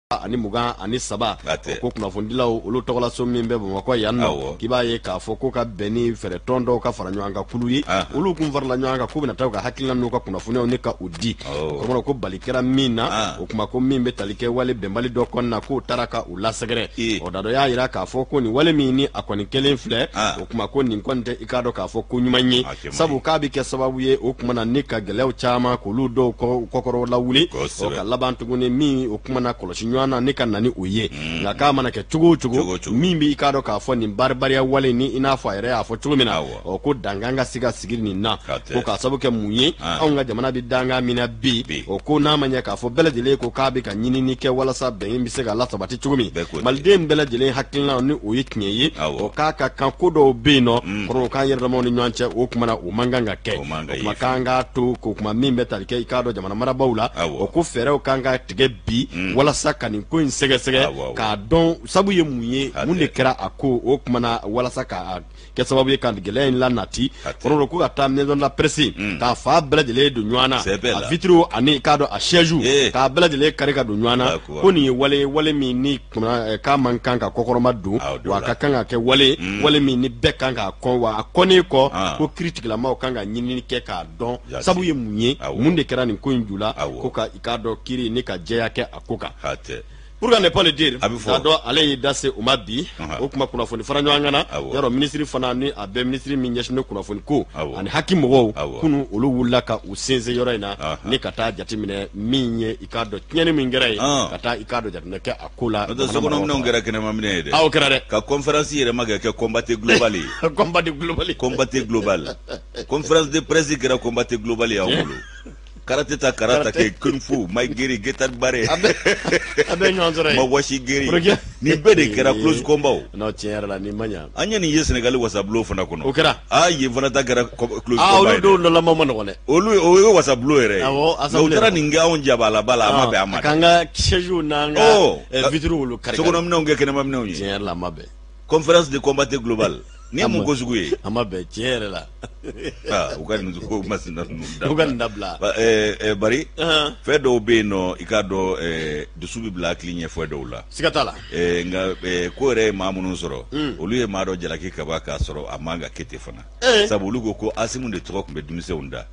ani mugan ani saba ko kunnafonidilaw olu tɔgɔla so min bɛ Bamakɔ yan nɔ k'i b'a ye k'a fɔ ko ka bɛn ni fɛɛrɛtɔn dɔw ka fara ɲɔgɔn kan kulu ye olu kun farala ɲɔgɔn kan ko bɛna taa u ka hakilina n'u ka kunnafoniyaw ni ka u di o kɔrɔ ko bali kɛra min na o kuma ko min bɛ tali kɛ wale bɛnbali dɔ kɔnɔna k'o taara ka u lasɛgɛrɛ o dadɔ y'a yira k'a fɔ ko nin wale min ni a kɔni kelen filɛ o kuma ko nin kɔni tɛ i k'a dɔn k'a fɔ ko ɲuman ye sabu k'a bɛ kɛ sababu ye o kuma na ni ka gɛlɛyaw caman k'olu dɔw kɔkɔrɔ lawuli o ka laban tuguni min o kuma na kɔlɔsi ɲɔgɔn na ni ka na ni o ye nka k'a mana kɛ cogo o cogo min b'i k'a dɔn k'a fɔ nin baribariya wale ni i n'a fɔ a yɛrɛ y'a fɔ cogo min na ko dangan ka se ka sigi nin na ko k'a sababu kɛ mun ye anw ka jamana bɛ dangan min na bi o ko n'a ma ɲɛ k'a fɔ bɛɛ lajɛlen ko k'a bɛ ka ɲinini kɛ walasa bɛn bɛ se ka lasabati cogo min maliden bɛɛ lajɛlen hakilina ni o ye tiɲɛ ye o k'a ka kan ko dɔw bɛ yen nɔ kɔrɔ k'an yɛrɛ damaw ni ɲɔgɔn cɛ o kuma na o man kan ka kɛ o kuma k'an k'a to k'o kuma min bɛ tali kɛ i k'a dɔn jamana marabaaw la o ko fɛɛrɛw kan ka tigɛ bi walasa ka nin ko in sɛgɛsɛgɛ k'a dɔn sabu ye mun ye mun de kɛra a ko o kuma na walasa k'a kɛ sababu ye ka gɛlɛya in la nati kɔrɔ ko ka taa maison de la presse k'a fa bɛɛ lajɛlen don ɲɔgɔn na a vitre ani k'a dɔn a siège k'a bɛɛ lajɛlen kari ka don ɲɔgɔn na ko nin ye wale min ni k'a man kan ka kɔkɔrɔma don wa a ka kan ka kɛ wale min ni bɛɛ kan k'a kɔn wa a kɔnnen kɔ ko kiiri tigilamaw kan ka ɲinini kɛ k'a dɔn sabu ye mun ye mun de kɛra nin ko in ju la ko ka i k'a dɔn kiiri ni ka jɛya kɛ a ko kan pour ne pas le dire k'a dɔn ale y'i da se o ma bi o kuma kunnafoni fara ɲɔgɔn kan na yɔrɔ minisiri fana ni a bɛɛ minisiri min ɲɛsinnen kunnafoni ko ani haki mɔgɔw kunu olu wulila ka u sinsin yɔrɔ in na ni ka taa jateminɛ min ye i k'a dɔn tiɲɛni min kɛra ye ka taa i k'a dɔn jateminɛ kɛ a ko la sokɔnɔminɛnw kɛra kɛnɛmaminɛ ye dɛ o kɛra dɛ ka conférence yɛrɛ ma kɛ combat global ye combat global conférence de presse kɛra combat global y'anw bolo karate ke kung fu mai geri getar bare abe ɲɔgɔn sɔrɔ ma washi geri ni bɛɛ de kɛra close combat non tiɲɛ yɛrɛ la ni ma ɲa an ye nin ye Senegal wasablo fana kɔnɔ o kɛra ye fana ta kɛra close olu combat dɔw dɔ lama ma nɔgɔn dɛ olu o ye wasablo yɛrɛ o taara nin kɛ anw jabala bala a ma bɛn a ma k'an ka siège n'an ka vitre wolo kari sokɔnɔminɛnw kɛ kɛnɛmaminɛw ye tiɲɛ yɛrɛ la a ma bɛn conférence de combat global ni mun ko sugu ye a ma bɛn tiɲɛ yɛrɛ la u ka nin ko masina u ka nin dabila bari fɛn dɔw bɛ yen nɔ i k'a dɔn dusu bɛ bila hakili ɲɛ fɛn dɔw la siga t'a la nka ko yɛrɛ ye maa minnu sɔrɔ olu ye maa dɔ jalaki kaba k'a sɔrɔ a man ka kɛ ten fana sabu olu ko Asimu de tɔgɔ tun bɛ denmisɛnw da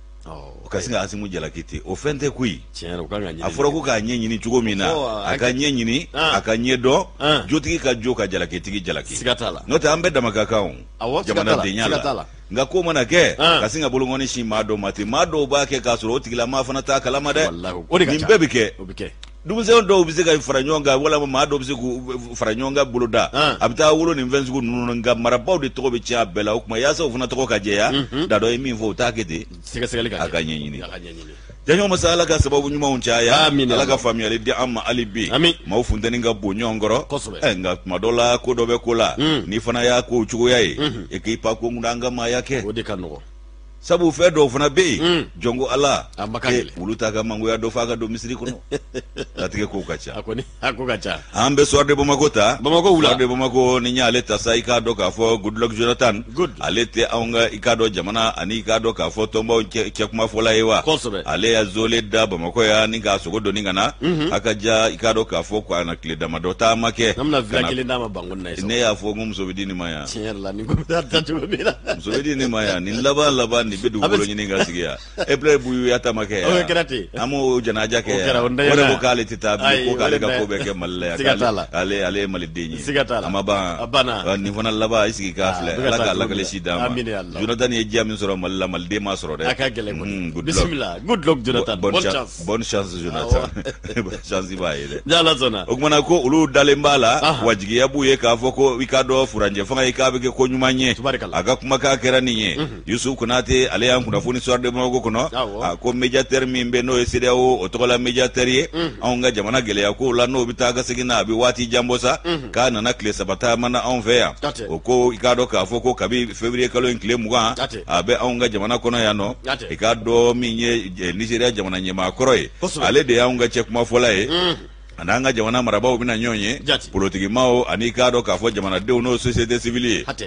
o ka sin ka Asimu jalaki ten o fɛn tɛ koyi a fɔra ko k'a ɲɛ ɲini cogo min na a ka ɲɛ ɲini a ka ɲɛ dɔn jotigi ka jo ka jalakitigi jalaki siga t'a la n'o tɛ an bɛ dama ka kan jamanadenya la nka ko mana kɛ ka sin ka bolokɔni si maa dɔw ma ten maa dɔw b'a kɛ k'a sɔrɔ o tigilama fana t'a kalama dɛ nin bɛɛ bɛ kɛ denmisɛnw dɔw bɛ se ka fara ɲɔgɔn kan walima maa dɔw bɛ se k'u fara ɲɔgɔn kan boloda a bɛ taa wolo nin fɛn sugu ninnu nka marabaw de tɔgɔ bɛ tiɲɛ a bɛɛ la o tuma yaasa o fana tɔgɔ ka jɛya da dɔ ye min fɔ o t'a kɛ ten a ka ɲɛɲini jɔnɲɔgɔn masa Ala ka sababu ɲumanw caya Ala ka faamuyali di an ma hali bi maaw funtɛni ka bon ɲɔgɔn kɔrɔ nka tuma dɔ la ko dɔ bɛ ko la n'i fana y'a ko cogoya ye e k'i pa ko ŋuna an ka maaya kɛ o de ka nɔgɔn sabu fɛn dɔw fana bɛ yen jɔnko Ala olu t'a ka mangoya dɔ f'a ka don misiri kɔnɔ latigɛ kow ka ca a ko ka ca an bɛ soir de Bamako ta wula soir de Bamako ni y'ale ta sa i k'a dɔn k'a fɔ Goodluck Jonathan ale tɛ anw ka i k'a dɔn jamana ani i k'a dɔn k'a fɔ tɔnbaw cɛ kuma fɔla ye wa ale y'a zole da Bamako ya ni k'a sogo doni ka na a ka ja i k'a dɔn k'a fɔ ko a na tile damadɔ taa ma kɛ ne y'a fɔ ko muso bɛ di nin ma yan muso bɛ di nin ma yan nin laban nin bɛ dugukolo ɲini ka sigi yan e bɛ buyu ya taama kɛ yan an m'o janaja kɛ yan o de ko k'ale tɛ taa ko k'ale ka ko bɛɛ kɛ Mali la yan ale ye Maliden ye a ma ban nin fana laban i sigi k'a filɛ Ala ka lakale si d'a ma Jonathan ye diya min sɔrɔ Mali la Maliden m'a sɔrɔ dɛ a ka gɛlɛn kɔni bisimila Goodluck Jonathan bonne chance Jonathan chance b'a ye dɛ n'Ala sɔnna o kumana ko olu dalen b'a la wajigiya b'u ye k'a fɔ ko i k'a dɔn furanjɛ fanga ye k'a bɛ kɛ ko ɲuman ye a ka kumakan kɛra nin ye Yusuf Konate ale y'an kunnafoni soir de Bamako kɔnɔ a ko médiateur min bɛ n'o ye CEDEAO o tɔgɔ la médiateur ye anw ka jamana gɛlɛya kow la n'o bɛ taa ka segin na a bɛ waati jan bɔ sa k'a nana tile saba taama na anw fɛ yan o ko i k'a dɔn k'a fɔ ko kabi février kalo in tile 20 a bɛ anw ka jamana kɔnɔ yan nɔ i k'a dɔn min ye Nigeria jamana ɲɛmaa kɔrɔ ye ale de y'anw ka cɛ kumafɔla ye ani an ka jamana marabaw bɛna ɲɔgɔn ye politigimaaw ani i k'a dɔn k'a fɔ jamanadenw n'o société civile ye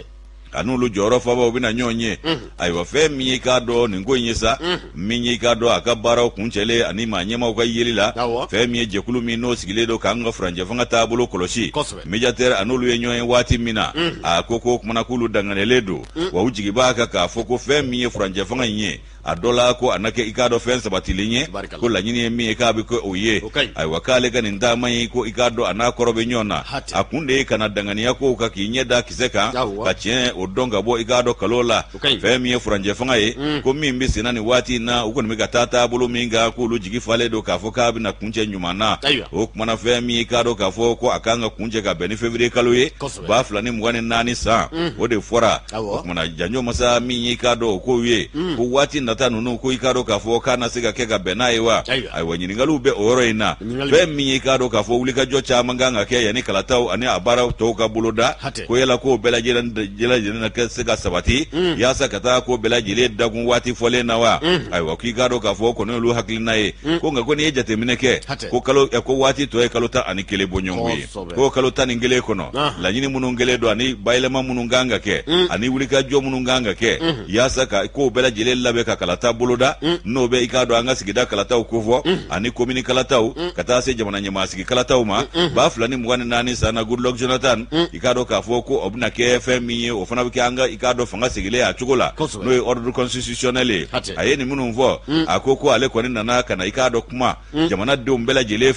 anulu joro fa ba bina nyonye aywa fe mi ka do ni ngonye sa mi ka do akabara kunchele ani manyema ko yelila fe mi jekulu mi no sigile do kanga franje fanga tabulo koloshi mediateur anulu yenyo wati mina akoko kumana kulu danganele do wa ujigi baka ka foko fe mi franje fanga nye adola ko anake ikado fensa batilinye ko la nyini mi ka bi ko oye ay wakale kan ndama yi ko ikado anakorobe nyona akunde kana dangani yako ka kinyeda kiseka ka chen odonga bo ikado kalola femi franje fanga yi ko mimbi sinani wati na uko nimeka tata bulu minga ko lujigi fale do ka foka bi na kunje nyumana o kumana femi ikado ka foko akanga kunje ka beni fevrier kaloye ba fulani mwane nani sa o de fora o kumana janyo masa mi ikado ko ye ko wati tanu no ko ikado ka fo kana siga kega benaiwa ai wanyini ngalube oro ina be mi ikado ka fo ulika jocha manganga ke yani kalatau ani abara to ka buloda ko yela ko bela jela na ke siga sabati ya sakata ko bela jile dagun wati fole nawa ai wa ikado ka fo ko no lu haklina e ko nga ko ni ejate mineke ko kalo ko wati to e kalota ani kele bonyongwe ko kalota ni ngele kono la nyini munongele do ani bailema mununganga ke ani ulika jo mununganga ke ya saka ko bela jile labe ka kalata boloda no be ikado anga sigida kalata ukufo ani komini kalata kata se jamana nyama sigi kalata ma ba fulani mwana nani sana good luck Jonathan ikado ka foko obna ke fmi ofana bi anga ikado fanga sigile a chugola no ordre constitutionnel ayeni munumvo akoko ale ko nana kana ikado kuma jamana de umbela jele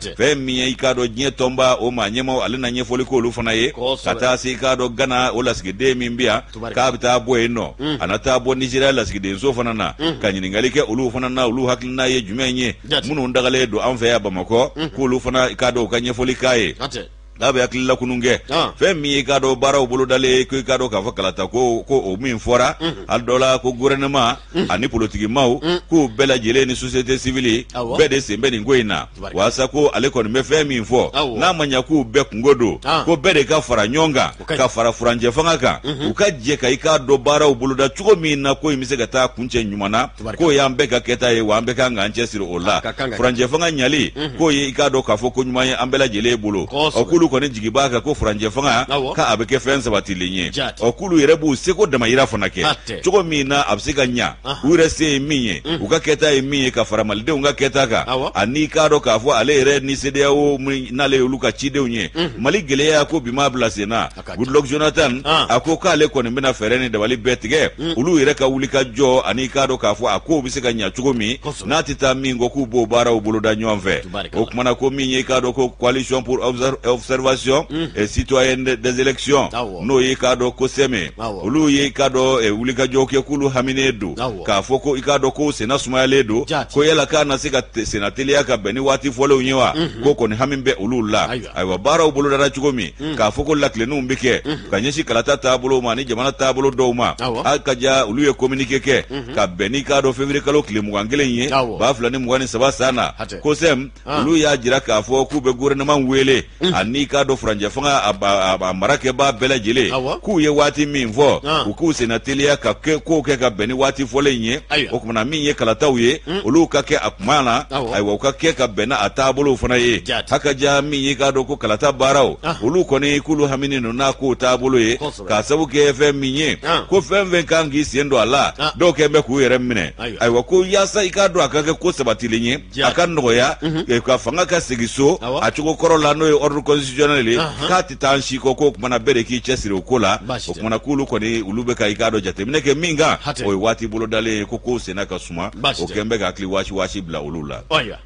fmi ikado nye tomba o manyemo ale na nye foli ko lu fana ye kata se ikado gana o la sigide mimbia ka bita boeno anata bo Nigeria la sigide so fana na kanyini ngalike ulu fana na ulu haklina ye jumenye munu ndagale do anfe ya Bamako ko ulu fana ikado kanye foli kaye dabe yakilla kununge femi ikado bara ubulu dale ko ikado ka fakalata ko o min fora aldola ko gouvernement ani politique maw ko bela jele ni société civile bede sembe ni ngoina wasa ko ale ko me femi fo na manya ko be ngodo ko bede ka fara nyonga ka fara franje fangaka ukaje ka ikado bara ubulu da chuko mina ko imisega ta kunche nyumana ko yambe ka keta ye wambe ka nganche siro ola franje fanga nyali ko ikado ka fo ko nyumanya ambela jele bulu okulu ko ne jigibaka ko franje fanga ka abeke fensa batilinye okulu yerebu seko de mayira fonake choko mina absika nya ure se minye ukaketa minye ka faramalde unga ketaka ani kado ka fo ale re ni sede o nale uluka chide unye maligele ya ko bima blasena good luck Jonathan akoka ale ko ne mena fereni de wali betge ulu yere ka ulika jo ani kado ka fo ako bisika nya choko mi natita mingo ku bo bara ubuluda nyomve okumana ko minye kado ko coalition pour observation et citoyenne des élections no yikado ko seme ulu yikado ulika joke kulu haminedu ka foko ikado ko sena sumayaledu ko yela kana sika senateli aka beni wati fole unyewa ko ni hamimbe ulula aywa bara ubulu dara chugomi ka foko lakle no mbike kanyeshi kalata tabulo mani jamana tabulo doma akaja ulu ye communique ke ka beni kado février kalo klimu wangele nye ba fulani mwani saba sana ko sem ulu ya jira ka foko be gouvernement wele ani kado franje fanga marake ba bela jele ku ye wati minvo ku senatelia ka ko ke ka beni wati fole nye okumana minye kalata uye ulu ka ke akmana aywa ka ke ka bena atabulu fana ye haka ja minye kado ko kalata barao ulu koni kulu hamini no na ko tabulu ye ka sabu ke fe minye ko femve kangi siendo ala do ke be ku yere mine aywa ko yasa ikado akake ko sabatilinye akando ya ka fanga ka sigiso achuko korola no ordre constitutionnel kati tanshi ko kumana bere ki chesiro kola kumana kulu ko ni ulube ka ikado jate mineke minga o wati bulo dale ko sena ka suma o kembe ka kli washi bla ulula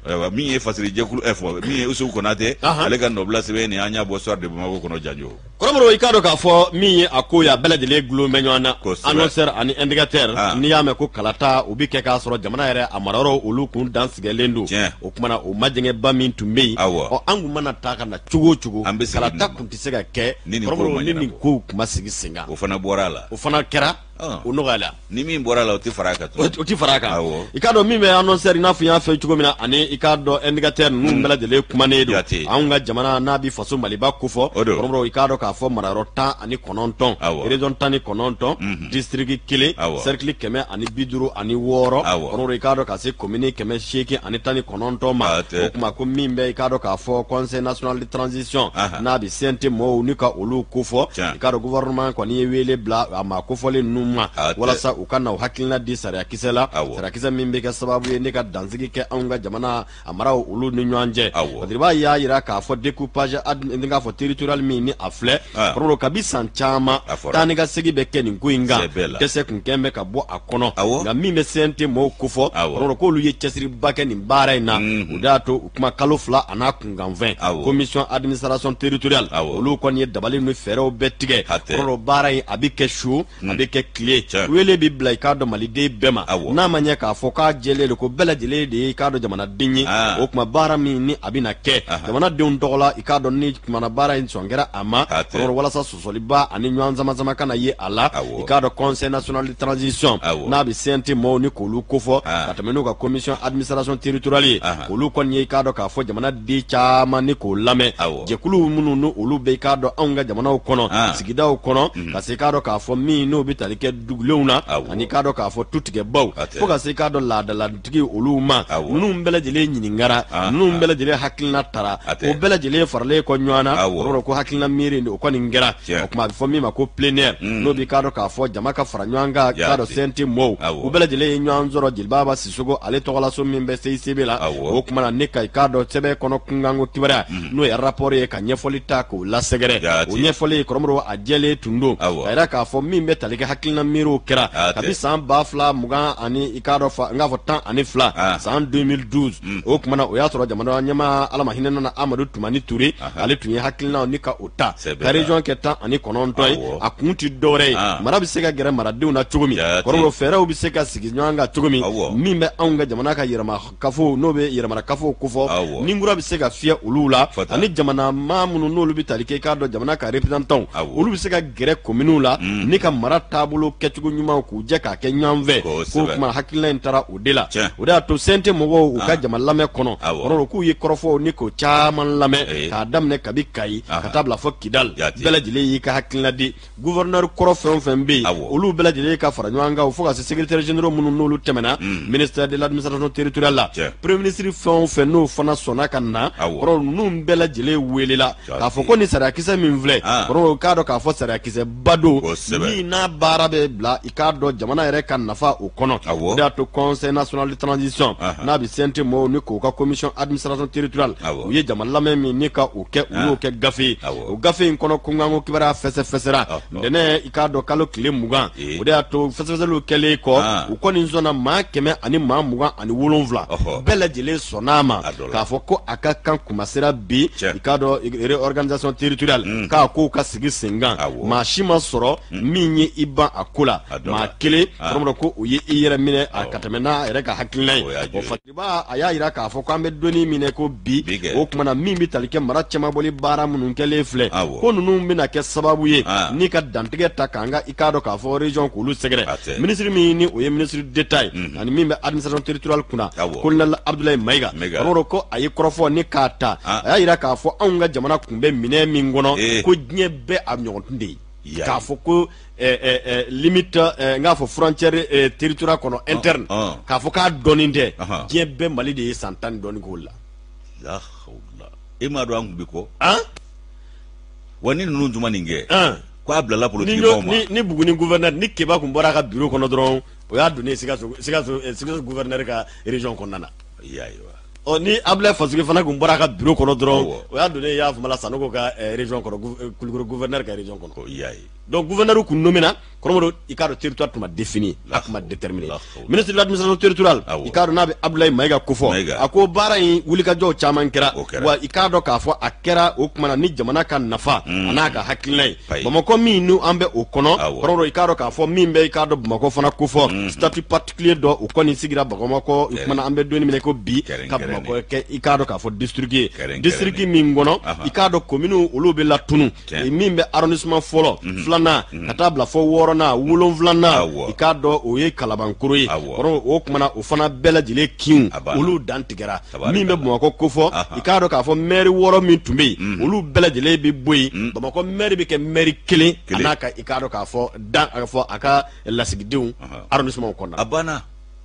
mi e fasiri jekulu efo mi usu ko nate alega no bla sebe ni anya bo soir de Bamako kono janjo koromoro ikado ka fo mi akoya bela dele glu menyana annoncer ani indicateur ni yame ko kalata ubike ka soro jamana yere amararo ulu kun dansige lendo o kumana o majenge ba min tumbe o angu mana taka na chugo kalata kuntisega ke koromoro nini ko kuma sigi singa o fana borala o fana kera o nogala ni min bɔra la o ti faraka o ti faraka I ka dɔn min bɛ annoncer n'a fɔ y'a fɛ cogo min na ani I ka dɔn indicateur ninnu bɛɛ lajɛlen kumanen don anw ka jamana n'a bi faso Maliba ko fɔ kɔrɔbɔrɔ I ka dɔn k'a fɔ marayɔrɔ 19 région 19 district 1 cercle 156 kɔrɔbɔrɔ I ka dɔn ka se commune 819 ma o kuma ko min bɛ I ka dɔn k'a fɔ conseil national de transition n'a bi CNT mɔɔw ni ka olu ko fɔ I ka dɔn gouvernement kɔni ye wele bila a ma kofɔlen ninnu ma walasa u ka na u hakilina di sariya kisɛ la sariya kisɛ min bɛ kɛ sababu ye ne ka dansigi kɛ anw ka jamana a maraw olu ni ɲɔgɔn cɛ Badiriba y'a yira k'a fɔ découpage k'a fɔ territorial min ni a filɛ kɔrɔbɔrɔ kabi san caman taa ni ka segin bɛ kɛ nin ko in kan dɛsɛ kun kɛn bɛ ka bɔ a kɔnɔ nka min bɛ CNT mɔɔw ko fɔ kɔrɔbɔrɔ k'olu ye cɛsiriba kɛ nin baara in na u y'a to u kuma kalo 2 a n'a kunkanfɛn commission administration territoriale olu kɔni ye dabali ni fɛɛrɛw bɛɛ tigɛ kɔrɔbɔrɔ baara in a bɛ kɛ su a bɛ kɛ tile wele bi bila I k'a dɔn maliden bɛɛ ma n'a ma ɲɛ k'a fɔ k'a jɛlen don ko bɛɛ lajɛlen de ye I k'a dɔn jamanaden ye o kuma baara min ni a bɛ na kɛ jamanadenw tɔgɔ la I k'a dɔn ni kumana baara in sɔn kɛra a ma kɔrɔbɔrɔ walasa sɔsɔliba ani ɲɔgɔn sama kana ye a la I k'a dɔn conseil national de transition n'a bɛ CNT mɔɔw ni k'olu ko fɔ ka tɛmɛ n'u ka commission administration territoriale ye olu kɔni ye I k'a dɔn k'a fɔ jamanaden caman ni k'o lamɛn jɛkulu minnu ni olu bɛ I k'a dɔn anw ka jamanaw kɔnɔ sigidaw kɔnɔ ka se k'a dɔn k'a fɔ min n'o bɛ tali kɛ dugulenw na ani k'a dɔn k'a fɔ tutigɛbaw fo ka se k'a dɔn laadalatigi olu ma ninnu bɛɛ lajɛlen ɲininkara ninnu bɛɛ lajɛlen hakilina tara o bɛɛ lajɛlen faralen kɔ ɲɔgɔn na o kɔrɔ ko hakilina miiri o kɔni kɛra o kuma a bɛ fɔ min ma ko plénière n'o bɛ k'a dɔn k'a fɔ jama ka fara ɲɔgɔn kan k'a dɔn CNT mɔɔw u bɛɛ lajɛlen ye ɲɔgɔn sɔrɔ Jeliba Sisoko ale tɔgɔlaso min bɛ CICB la o kuma na ne ka I k'a dɔn sɛbɛn kɔnɔ kunkanko kibaruya n'o ye rapport ye ka ɲɛfɔli ta k'o lasɛgɛrɛ o ɲɛfɔli kɔrɔbɔrɔ a jɛlen tun don ka yira k'a fɔ min bɛ tali kɛ hakilina miiriw kɛra kabi san 2020 ani I k'a dɔn n k'a fɔ 12 san 2012 o kuma na o y'a sɔrɔ jamana ɲɛmaa Ala ma hinɛ na Amadu Tumani Ture ale tun ye hakilinaw ni ka o ta ka région kɛ 19 ye a kun ti dɔwɛrɛ ye mara bɛ se ka gɛrɛ maradenw na cogo min kɔrɔbɔrɔ fɛɛrɛw bɛ se ka sigi ɲɔgɔn kan cogo min min bɛ anw ka jamana ka yɛrɛmakafo n'o bɛ yɛrɛmarakafo ko fɔ ninkura bɛ se ka fiyɛ olu la ani jamana maa minnu n'olu bɛ tali kɛ I k'a dɔn jamana ka représentant olu bɛ se ka gɛrɛ kominiw la ni ka mara taabolo kɛcogo ɲuman k'u jɛ k'a kɛ ɲɔgɔn fɛ k'o kuma hakilina in taara o de la o de y'a to CNT mɔgɔw u ka jama lamɛn kɔnɔ kɔrɔbɔrɔ k'u ye kɔrɔfɔw ni k'o caman lamɛn k'a daminɛ kabi Kayi ka taa bila fɔ Kidal bɛɛ lajɛlen y'i ka hakilina di gouverneur kɔrɔ fɛn o fɛn bɛ yen olu bɛɛ lajɛlen ka fara ɲɔgɔn kan fo ka se secrétaire généraux minnu n'olu tɛmɛna ministère de l'administration territoriale la premier ministre fɛn o fɛn n'o fana sɔnna ka na kɔrɔ ninnu bɛɛ lajɛlen welela k'a fɔ ko ni sariya kisɛ min filɛ kɔrɔ k'a dɔn k'a fɔ sariya kisɛ ba don min n'a baara bɛ bila I k'a dɔn jamana yɛrɛ ka nafa o kɔnɔ o de y'a to conseil national de transition n'a bɛ CNT mɔɔw ni k'o ka commission administration territoriale u ye jama lamɛn min ni ka o kɛ u y'o kɛ gafe ye o gafe in kɔnɔ kunkanko kibaruya fɛsɛfɛsɛra ntɛnɛn I k'a dɔn kalo tile 20 o de y'a to fɛsɛfɛsɛliw kɛlen kɔ u kɔni sɔnna maa 100 ani maa 27 bɛɛ lajɛlen sɔnn'a ma k'a fɔ ko a ka kan kumasera bi I k'a dɔn organisation territoriale k'a kow ka sigi sen kan maa si ma sɔrɔ min ye I ban a ko la maa kelen kɔrɔbɔrɔ ko o ye I yɛrɛ minɛ a ka tɛmɛ n'a yɛrɛ ka hakilina ye o Fatiba a y'a yira k'a fɔ k'an bɛ donni minɛ ko bi o kuma na min bɛ tali kɛ mara cɛman bɔli baara minnu kɛlen filɛ ko ninnu bɛna kɛ sababu ye ni ka dantigɛ ta k'an ka I k'a dɔn k'a fɔ région k'olu sɛgɛrɛ ministre min ni o ye ministre d'État ye ani min bɛ administration territoriale kunna colonel Abdoulaye Mayiga kɔrɔbɔrɔ ko a ye kɔrɔfɔ ni k'a ta a y'a yira k'a fɔ anw ka jamana kun bɛ minɛ min kɔnɔ ko diɲɛ bɛɛ a ɲɔgɔn de ye k'a fɔ ko limite n k'a fɔ frontière territoriale kɔnɔ interne k'a fɔ k'a dɔnnen tɛ diɲɛ bɛɛ Mali de ye san 10 dɔɔnin k'o la e m'a dɔn an kun bɛ kɔ wa ni ninnu tun ma nin kɛ k'a bilala politique mɔgɔw ma ni Buguni gouverneur ni Keba kun bɔra a ka bureau kɔnɔ dɔrɔn o y'a donnen Sikaso gouverneur ka région kɔnɔna na ni Ablaye Fasuge fana kun bɔra a ka bureau kɔnɔ dɔrɔn o y'a donnen y'a fɔ Sanogo ka région kɔnɔ Kulukoro gouverneur ka région kɔnɔ donc gouverneur kun nommé na kɔrɔbɔrɔ I k'a dɔn territoire tun ma défini a tun ma déterminé ministre de l'administration territoriale I k'a dɔn n'a bɛ Abdoulaye Mayiga ko fɔ a ko baara in wulikajɔw caman kɛra wa I k'a dɔn k'a fɔ a kɛra o kumana ni jamana ka nafa a n'a ka hakilina ye Bamakɔ min n'u an bɛ o kɔnɔ kɔrɔbɔrɔ I k'a dɔn k'a fɔ min bɛ I k'a dɔn Bamakɔ fana ko fɔ statut particulier dɔ o kɔni sigira Bamakɔ o kumana an bɛ donni minɛ ko bi ka Bamakɔ kɛ I k'a dɔn k'a fɔ district ye district min kɔnɔ I k'a dɔn commune olu bɛ latunu min bɛ arrondissement fɔlɔ filanan ka taa bila fo 6nan 7nan i k'a dɔn o ye kalabankuru ye o kumana o fana bɛɛ lajɛlen kin olu dan tigɛra min bɛ Bamakɔ ko fɔ i k'a dɔn k'a fɔ maire 6 min tun bɛ yen olu bɛɛ lajɛlen bɛ bɔ yen Bamakɔ maire bɛ kɛ maire kelen a n'a ka i k'a dɔn k'a fɔ a ka lasigidenw arrondissement kɔnɔna a banna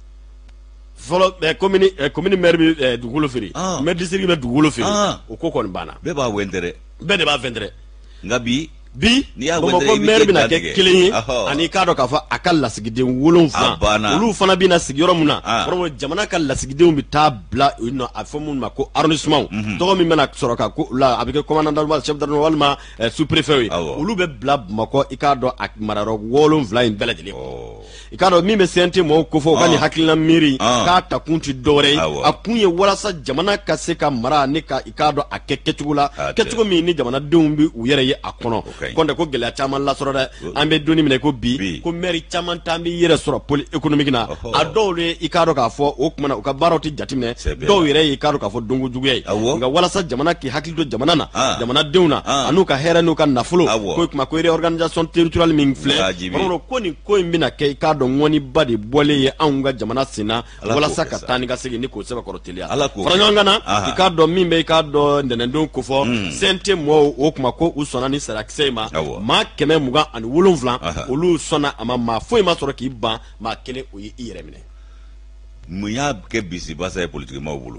fɔlɔ commune maire bɛ dugukolo feere maire district bɛ dugukolo feere o ko kɔni banna bɛɛ b'a wɛntɛrɛ bɛɛ de b'a wɛntɛrɛ nka bi Bamakɔ maire bɛna kɛ kelen ye ani k'a dɔn k'a fɔ a ka lasigiden 7 olu fana bɛna sigi yɔrɔ min na jamana ka lasigidenw bɛ taa bila a fɔ minnu ma ko arrondissement tɔgɔ min bɛna sɔrɔ ka ko la a bɛ kɛ commandant chef d'arrondissement walima sous-préfet ye olu bɛ bila Bamakɔ i k'a dɔn a marayɔrɔ 7 in bɛɛ lajɛlen i k'a dɔn min bɛ CNT mɔgɔw ko fɔ u ka nin hakilina miiri k'a ta kun ti dɔwɛrɛ ye a kun ye walasa jamana ka se ka mara ni ka i k'a dɔn a kɛ kɛcogo la kɛcogo min ni jamanadenw bɛ u yɛrɛ ye a kɔnɔ kɔntɛ ko gɛlɛya caman lasɔrɔ dɛ an bɛ donni minɛ ko bi ko maire caman t'an bɛ yɛrɛ sɔrɔ poli économique na a dɔw ye i k'a dɔn k'a fɔ o kumana u ka baaraw tɛ jateminɛ dɔw yɛrɛ ye i k'a dɔn k'a fɔ donkojuguya ye nka walasa jamana k'i hakili to jamana na jamanadenw na an'u ka hɛrɛ n'u ka nafolo ko kuma ko réorganisation territoriale min filɛ ko nin ko in bɛna kɛ i k'a dɔn ŋɔniba de bɔlen ye anw ka jamana sen na walasa ka taa ni ka segin ni k'o sɛbɛkɔrɔ teliya fara ɲɔgɔn kan na i k'a dɔn min bɛ i k'a dɔn ntɛnɛndon ko fɔ CNT mɔgɔw o kuma ko u sɔnna ni sarakisɛ in ma maa 127 olu sɔnna a ma maa foyi ma sɔrɔ k'i ban maa kelen o ye i yɛrɛ minɛ mun y'a kɛ bisibasa ye politique maaw bolo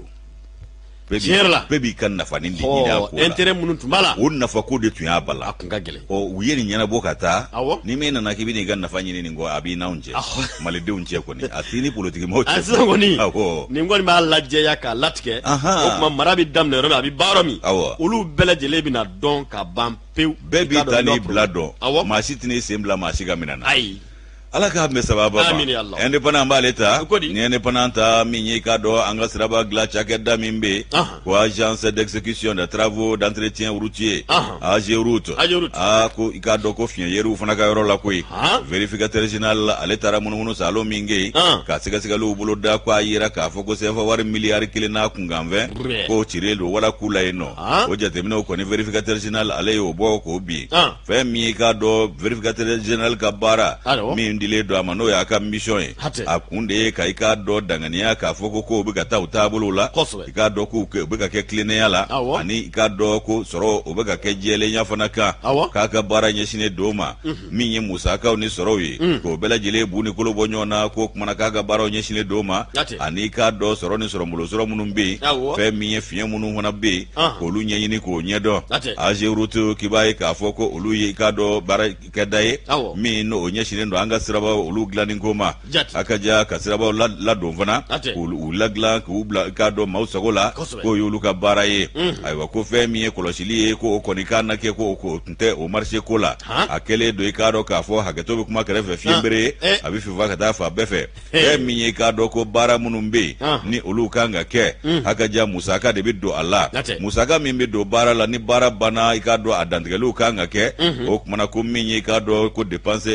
tiɲɛ la bɛɛ b'i ka nafa ni ɲini ko la intérêt minnu tun b'a la o nafa ko de tun y'a bala a kun ka gɛlɛn u ye nin ɲɛnabɔ ka taa ni min nana k'i bɛ n'i ka nafa ɲini nin kɔ a b'i n'anw cɛ malidenw cɛ kɔni a t'i ni politique maaw cɛ sisan kɔni nin kɔni b'a lajɛya k'a latigɛ o tuma mara bɛ daminɛ yɔrɔ min a bɛ baara min olu bɛɛ lajɛlen bɛna dɔn ka ban pewu bɛɛ b'i ta n'i bila dɔn maa si tɛ n'i sen bila maa si ka minɛn na ala k'a mɛn sababa ma indépendant b'ale ta ni indépendant ta min ye k'a dɔn an ka siraba dilan cakɛda min bɛ yen ko agence d'exécution des travaux d'entretien routier AGEROUTE ko i k'a dɔn ko fiɲɛyɛriw fana ka yɔrɔ la koyi vérificateur général ale taara munumunu salon min kɛ yen ka sɛgɛsɛgɛliw bolo da ko a yira k'a fɔ ko CFA wari miliyari 1 n'a kunkanfɛn k'o cilen don wala k'u la yen nɔ o jateminɛw kɔni vérificateur général ale y'o bɔ k'o bin fɛn min ye k'a dɔn vérificateur général ka baara min dilen don a ma n'o y'a ka mission ye a kun de ye ka i k'a dɔn danganiya k'a fɔ ko u bɛ ka taa u taabolo la i k'a dɔn ko u bɛ ka kɛ tilennenya la ani i k'a dɔn ko sɔrɔ o bɛ ka kɛ jɛlenya fana kan k'a ka baara ɲɛsinnen don ma min ye musakaw ni sɔrɔw ye k'o bɛɛ lajɛlen bu ni kolo bɔ ɲɔgɔn na ko kumana k'a ka baaraw ɲɛsinnen don ma ani i k'a dɔn sɔrɔ ni sɔrɔbolo sɔrɔ minnu bɛ yen fɛn min ye fiɲɛ minnu fana bɛ yen k'olu ɲɛɲini k'o ɲɛdɔn AGEROUTE k'i b'a ye k'a fɔ ko olu ye i k'a dɔn baarakɛda ye min n'o ɲɛsinnen don an ka sirabaw olu dilanni ko ma a ka ja ka sirabaw ladon fana k'u ladilan k'u bila k'a dɔn maaw sago la k'o y'olu ka baara ye ayiwa ko fɛn min ye kɔlɔsili ye ko o kɔni k'a na kɛ ko o tun tɛ o marché ko la a kɛlen don i k'a dɔn k'a fɔ hakɛto bɛ kuma kɛrɛfɛ fiɲɛ bere a bɛ fifa ka taa fa bɛɛ fɛ fɛn min ye k'a dɔn ko baara minnu bɛ yen ni olu kan ka kɛ a ka ja musaka de bɛ don a la musaka min bɛ don baara la ni baara banna i k'a dɔn a dantigɛliw kan ka kɛ o kumana ko min ye k'a dɔn ko dépense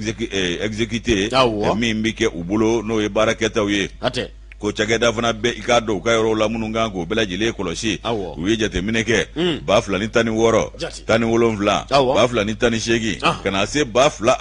exécuté min bɛ kɛ u bolo n'o ye baarakɛtaw ye ko cakɛda fana bɛ i k'a dɔn u ka yɔrɔw la minnu kan k'o bɛɛ lajɛlen kɔlɔsi u ye jateminɛ kɛ 2016 17 2018 ka na se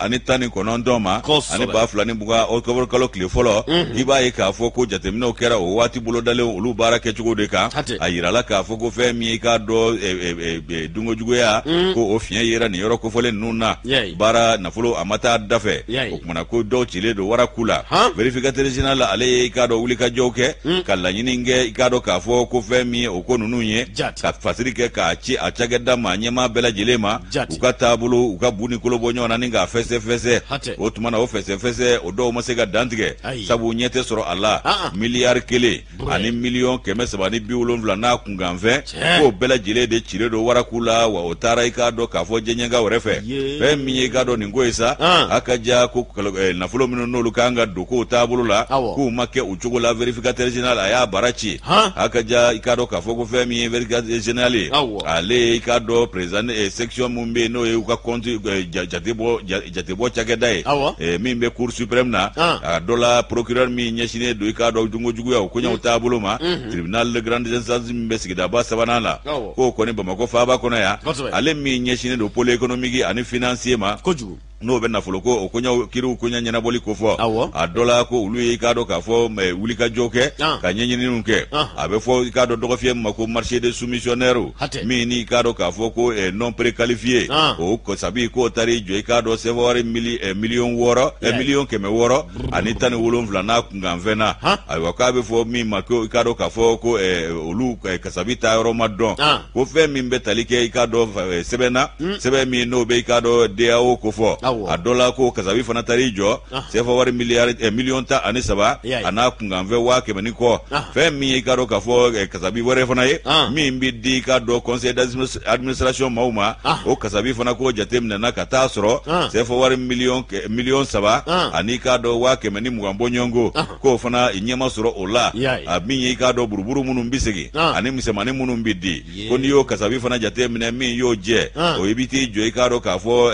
2019 ma ani 2020 octobre kalo tile fɔlɔ i b'a ye k'a fɔ ko jateminɛw kɛra o waati bolodalen olu baara kɛcogo de kan a yirala k'a fɔ ko fɛn min i k'a dɔn dunkojuguya ko o fiɲɛ yera nin yɔrɔ kofɔlen ninnu na baara nafolo a ma taa dafɛ o kumana ko dɔw cilen don waraku la vérificateur général ale ye i k'a dɔn wuli ka jɔw kɛ ka laɲini kɛ i k'a dɔn k'a fɔ ko fɛn min ye o ko ninnu ye ka fasiri kɛ k'a ci a cakɛda ma ɲɛmaa bɛɛ lajɛlen ma u ka taabolo u ka bu ni kolo bɔ ɲɔgɔn na ni k'a fɛsɛfɛsɛ o tuma na o fɛsɛfɛsɛ o dɔw ma se ka dantigɛ sabu ɲɛ tɛ sɔrɔ a la miliyari 1 ani miliyɔn 370 n'a kunkanfɛn k'o bɛɛ lajɛlen de cilen don waraku la wa o taara i k'a dɔn k'a fɔ jɛɲɛka wɛrɛ fɛ fɛn min ye i k'a dɔn nin ko ye sa a ka ja ko nafolo minnu n'olu kan ka don k'o taabolo la k'u ma kɛ u cogo la vérificateur général aya barachi akaja ikado ka foko femi vérificateur général ale ikado président section mumbe no e ka compte jatebo chagedai mimbe cour suprême na dola procureur mi nyeshine do ikado dungo jugu ya ko nyaw tabulo ma tribunal de grande instance mimbe sigida ba sabanala ko ko ne bamako fa ba kono ya ale mi nyeshine do pôle économique ani financier ma kojugu no be na foloko okonya kiru kunya nyana boli ko fo a dola ko ulu e kado ka fo me wuli ka joke ka nyenyi nunke abe fo kado dogo fie mako marché de soumissionnaire mi ni kado ka fo ko non préqualifié o ko sabi ko tari jo kado sevore million woro million keme woro ani tani wolon vlana kungamvena ayo ka be fo mi mako kado ka fo ko ulu ka sabi ta euro madon ko fe mi betalike kado sebena sebe mi no be kado dao ko fo a dola ko kazabi fana tari jo sefa wari million ta ani saba ana kungamve wa kemani ko fe mi karo ka fo kazabi wore fana ye mi mbi di ka do conseil d'administration mauma o kazabi fana ko jatem na ka tasro sefa wari million saba ani ka do wa kemani mugambo nyongo ko fana inyama soro ola mi ka do buruburu munu mbisigi ani misemane munu mbidi ko niyo kazabi fana jatem na mi yo je o ibiti jo ka do ka fo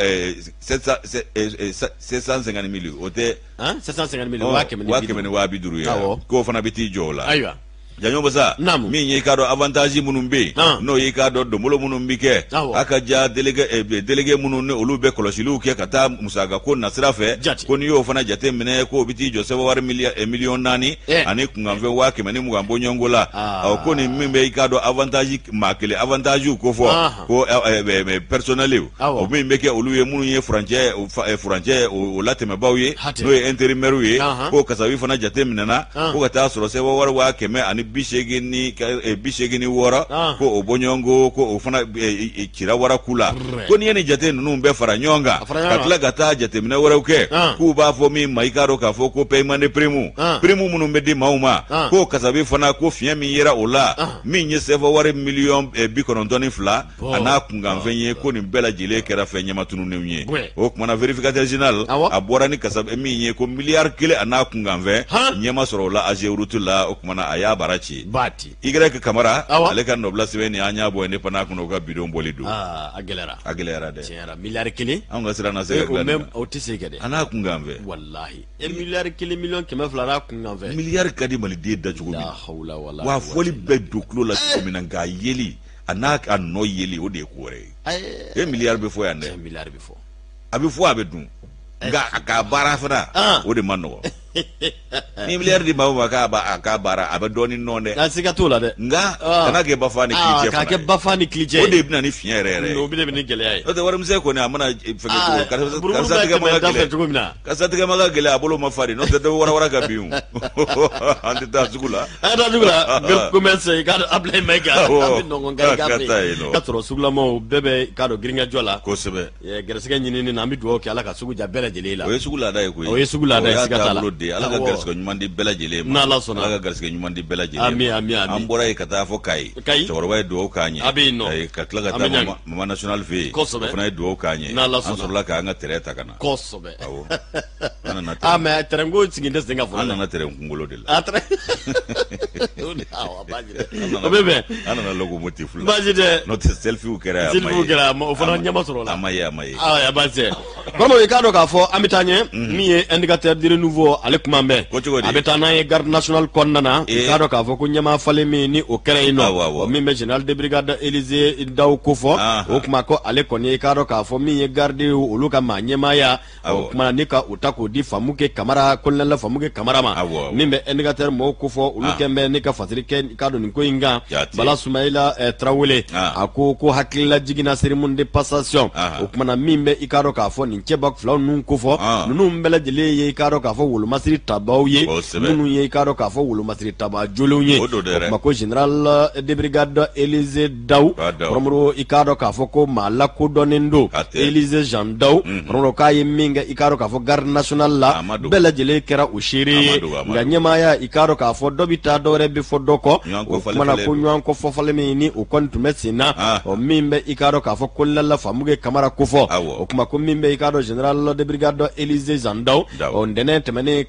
750 millions ote 750 millions wakemeni wabiduru ya ko fana biti jola aywa janyo basa mi nyi kado avantage munumbe no yi kado domolo munumbe akaja délégué munune olube kolosilu ke kata musaga ko nasrafe ko niyo fana jate mine ko biti joseph war million nani ani kungamve wake meni mugambo nyongola ko ni mimbe kado avantage makele avantage ko fo ko personnel o mimbe ke oluye munye franche o lateme bawye no intérimaire ko kasawi fana jate minana ko kata soro se war wake me ani bishegini wora ko obonyongo ko ofana kira wara kula ko ni ene jate nunu mbe fara nyonga katla gata jate mina wara uke ku ba fo mi maikaro ka fo ko payment primu munu mbe di mauma ko kasabi fana ko fia mi yera ola mi nye seva wara million bikonontoni fla ana kunga mvenye ko ni bela jile kera fenye matunu nemye o kuma vérificateur général abora ni kasabi mi nye ko milliard kile ana kunga mve nyema sorola ajeurutula o kuma aya barachi bati igre ka kamara aleka no blasiwe ni anya bo ne pana kuno ga bidon bolidu agelera de tiara milliard kili an ga sira na se ko même otise gade ana kungamve wallahi milliard kili million kema flara kungamve milliard kadi mali de da jugo la hawla wala wa foli be doklo la ko minanga yeli ana anno yeli o de kore milliard be fo yande milliard be fo abi fo abedun ga ka bara fana o de manno ni milliard di bawo ka bara abedoni nonde asika tola de nga kana ke bafani klije ka ke bafani klije o de bina ni fiere no bide ni gele ay o de warum se ko ni amana fege ko kasa tiga maga gele abolo mafari no de wara ka biu ante ta sugula gel commence ka ablay mega no ngonga ka tro sugula mo bebe ka do gringa jola ko sebe gersega nyini ni na mi duo ke ala ka sugu ja bele jelela o sugula dai ko o sugula dai sigata ala ka garsiga nyuman di bela jele ma ala ka garsiga nyuman di bela jele ami an bora e kata fo kai chorwa do kanye ka tlaga ta mama national v fona do kanye an sorla ka nga tereta kana kosobe ama terengo tsinginde singa fo ana na terengo ngolo de la atre bebe ana na logo motif la bajide no selfie u kera o fona nyama sorola amaye ya baze komo e kado ka fo amitanye mi e indicateur de renouveau ale kumambe abetana ye garde national konnana kado ka fo ko nyama fale mi ni o kere ino o mi me général de brigade Élysée Daw Kofo o kuma ko ale koni kado ka fo mi ye garde olu ka ma nyama ya o kuma ni ka utako di famuke kamara kollela famuke kamara ma mi be indicateur mo Kofo olu kembe ni ka fatrike kado ni ko inga bala Soumaïla Traoré ako ko hakilla jigina cérémonie de passation o kuma na mi be ikado ka fo ni chebak flaw nun Kofo nunu mbele jele ye ikado ka fo wulu masiri tabaw ye nunu ye ikado ka fo wulu masiri taba jolo ye kuma ko général de brigade Élysée Daw promoro ikado ka fo ko mala ko donendo Élysée Jean Daw promoro ka ye minga ikado ka fo garde national la bele jele kera o shiri nga nyema ya ikado ka fo dobita dore be fo doko kuma na ko nyan ko fo fale ni o kontu mesina o mimbe ikado ka fo kollala famuge kamara ko fo o kuma ko mimbe ikado général de brigade Élysée Jean Daw o ndene temene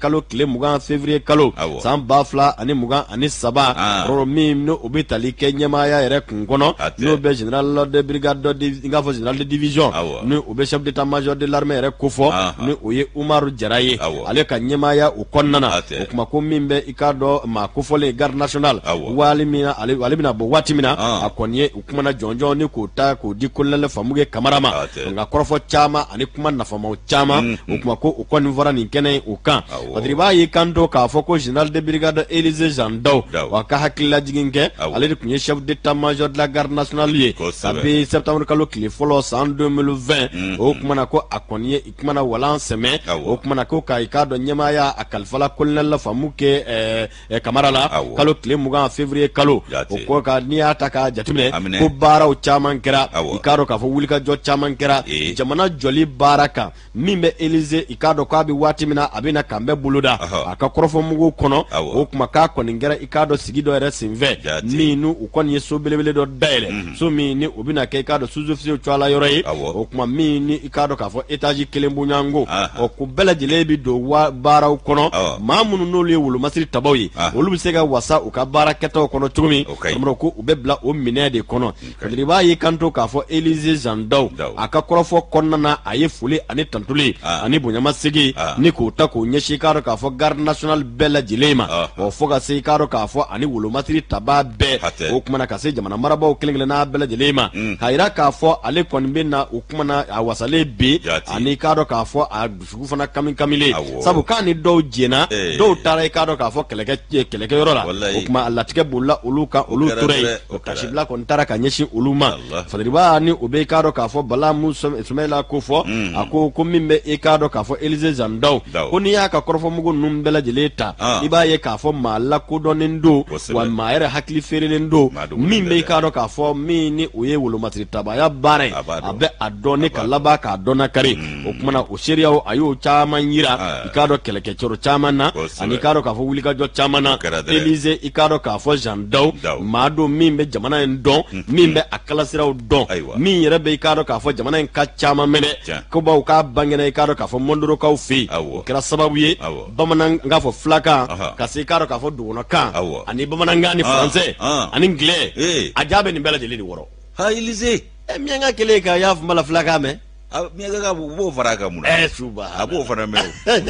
kalo tile mugan février kalo san 2023 ani saba roro min no ubitali ke nyamaya yɛrɛ kun kɔnɔ no be général de brigade ingafo général de division no ube chef d'état major de l'armée yɛrɛ kofɔ no oye Umaru Jaraye ale ka nyamaya o kɔnɔna o kuma ko min be ikado ma kofɔlen garde national wali mina ale bina bo wati mina a kɔni o kuma na jɔnjɔn ni ko ta ko di kolonel Famuge Kamara ma nga kɔrɔfɔ caman ani kuma nafamaw caman o kuma ko o kɔni fɔra nin kɛnɛ o kan Badriba yi kanto k'a fɔ ko général de brigade Élisée Jandaw wa ka hakilila jigin kɛ ale de kun ye chef d'état major de la garde nationale ye sabi septembre kalo tile fɔlɔ san 2020 o kuma na ko a kɔni ye kuma na walan sɛmɛ o kuma na ko ka i k'a dɔn ɲɛmaaya a kalifala kolonel Famuge Kamara la kalo tile 20 février kalo o ko ka n'i y'a ta k'a jateminɛ ko baaraw caman kɛra i k'a dɔn k'a fɔ wulikajɔ caman kɛra jamana jɔli baara kan min bɛ Élisée i k'a dɔn k'a bɛ waati min na a bɛ na k'an bɛ boloda a ka kɔrɔfɔmugu kɔnɔ o kuma k'a kɔni kɛra i k'a dɔn sigi dɔ yɛrɛ senfɛ min n'u u kɔni ye so belebele dɔ dayɛlɛ so min ni o bɛ na kɛ i k'a dɔn sous-officier cɔla yɔrɔ ye o kuma min ni i k'a dɔn k'a fɔ étage kelen bonyanko o ko bɛɛ lajɛlen bɛ don baaraw kɔnɔ maa minnu n'olu ye wolomasiri tabaw ye olu bɛ se ka wasa u ka baara kɛtaw kɔnɔ cogo min ko u bɛ bila o minɛ de kɔnɔ Badriba y'i kanto k'a fɔ Élisée Jandaw a ka kɔrɔfɔ kɔnɔna na a ye foli ani tantuli ani bonyamasegi ni k'o ta k'o ɲɛsin k'a dɔn k'a fɔ garde national bɛɛ lajɛlen ma fo ka se k'a dɔn k'a fɔ ani wolomasiri taba bɛɛ o kumana ka se jamana marabaaw kelen-kelenna bɛɛ lajɛlen ma k'a yira k'a fɔ ale kɔni bɛ na o kumana a wasalen bi ani k'a dɔn k'a fɔ a dusuku fana kamikamile sabu k'a ni dɔw jɛna dɔw taara i k'a dɔn k'a fɔ kɛlɛkɛyɔrɔ la o kuma a latigɛ bolila olu kan olu tora yen o kasibila kɔni taara ka ɲɛsin olu ma Badriba ni o bɛ i k'a dɔn k'a fɔ Bala Sumahila ko fɔ a ko min bɛ i k'a dɔn k'a fɔ Élisée Jandaw ko n'i y'a ka kɔrɔfɔmugu ninnu bɛɛ lajɛlen ta i b'a ye k'a fɔ maa lakodɔnnen don wa maa yɛrɛ hakili feerelen don min bɛ i k'a dɔn k'a fɔ min ni o ye wolomasiri tabaya baara ye a bɛ a dɔn ni ka laban k'a dɔn nakari o kumana o seereyaw a y'o caman yira i k'a dɔn kɛlɛkɛcɔrɔ caman na ani i k'a dɔn k'a fɔ wulikajɔ caman na Élisée i k'a dɔn k'a fɔ Jandaw maa don min bɛ jamana in dɔn min bɛ a kalasiraw dɔn min yɛrɛ bɛ i k'a dɔn k'a fɔ jamana in ka caman minɛ ko baw k'a bangena i k'a dɔn k'a fɔ Mondorokaw fɛ yen o kɛra sababu ye bamanan n k'a fɔ fulakan ka se i k'a dɔn k'a fɔ dogonakan ani bamanankan ni faransɛ ani ngilɛ a jaa bɛ nin bɛɛ lajɛlen de wɔrɔ Élisée miyanka kelen ka y'a fɔ la fulakan mɛn miyanka b'o fara a kan mun na suba a b'o fana mɛn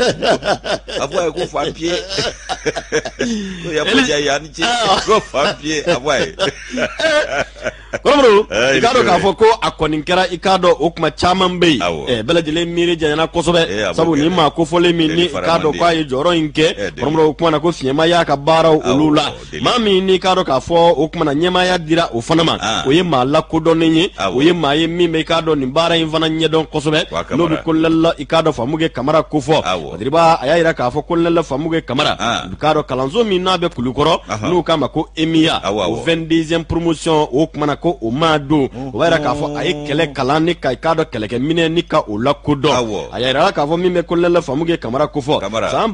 a fɔ a ye ko fan piye ko yakuja yanni cɛ ko fan piye a fɔ a ye kɔrɔbɔrɔ i k'a dɔn k'a fɔ ko a kɔni kɛra i k'a dɔn o kuma caman bɛ yen bɛɛ lajɛlen miiri janyana kosɛbɛ sabu ni maa kofɔlen min ni i k'a dɔn k'a ye jɔyɔrɔ in kɛ kɔrɔbɔrɔ o kuma na ko fiɲɛma y'a ka baaraw olu la maa min ni k'a dɔn k'a fɔ o kuma na ɲɛmaaya dira o fana ma o ye maa lakodɔnnen ye o ye maa ye min bɛ i k'a dɔn nin baara in fana ɲɛdɔn kosɛbɛ n'o bɛ kolonɛli i k'a dɔn Famuge Kamara kofɔ Badriba a y'a yira k'a fɔ kolonɛli Famuge Kamara i k'a dɔn kalanso min n'a bɛ Kulukɔrɔ n'u k'a ma ko EMIA o 22e promotion o kuma na ko o maa don o b'a yira k'a fɔ a ye kɛlɛ kalan ni ka i k'a dɔn kɛlɛkɛminɛ ni ka o lakodɔn a y'a yira k'a fɔ min bɛ kolonɛli Famuge Kamara kofɔ san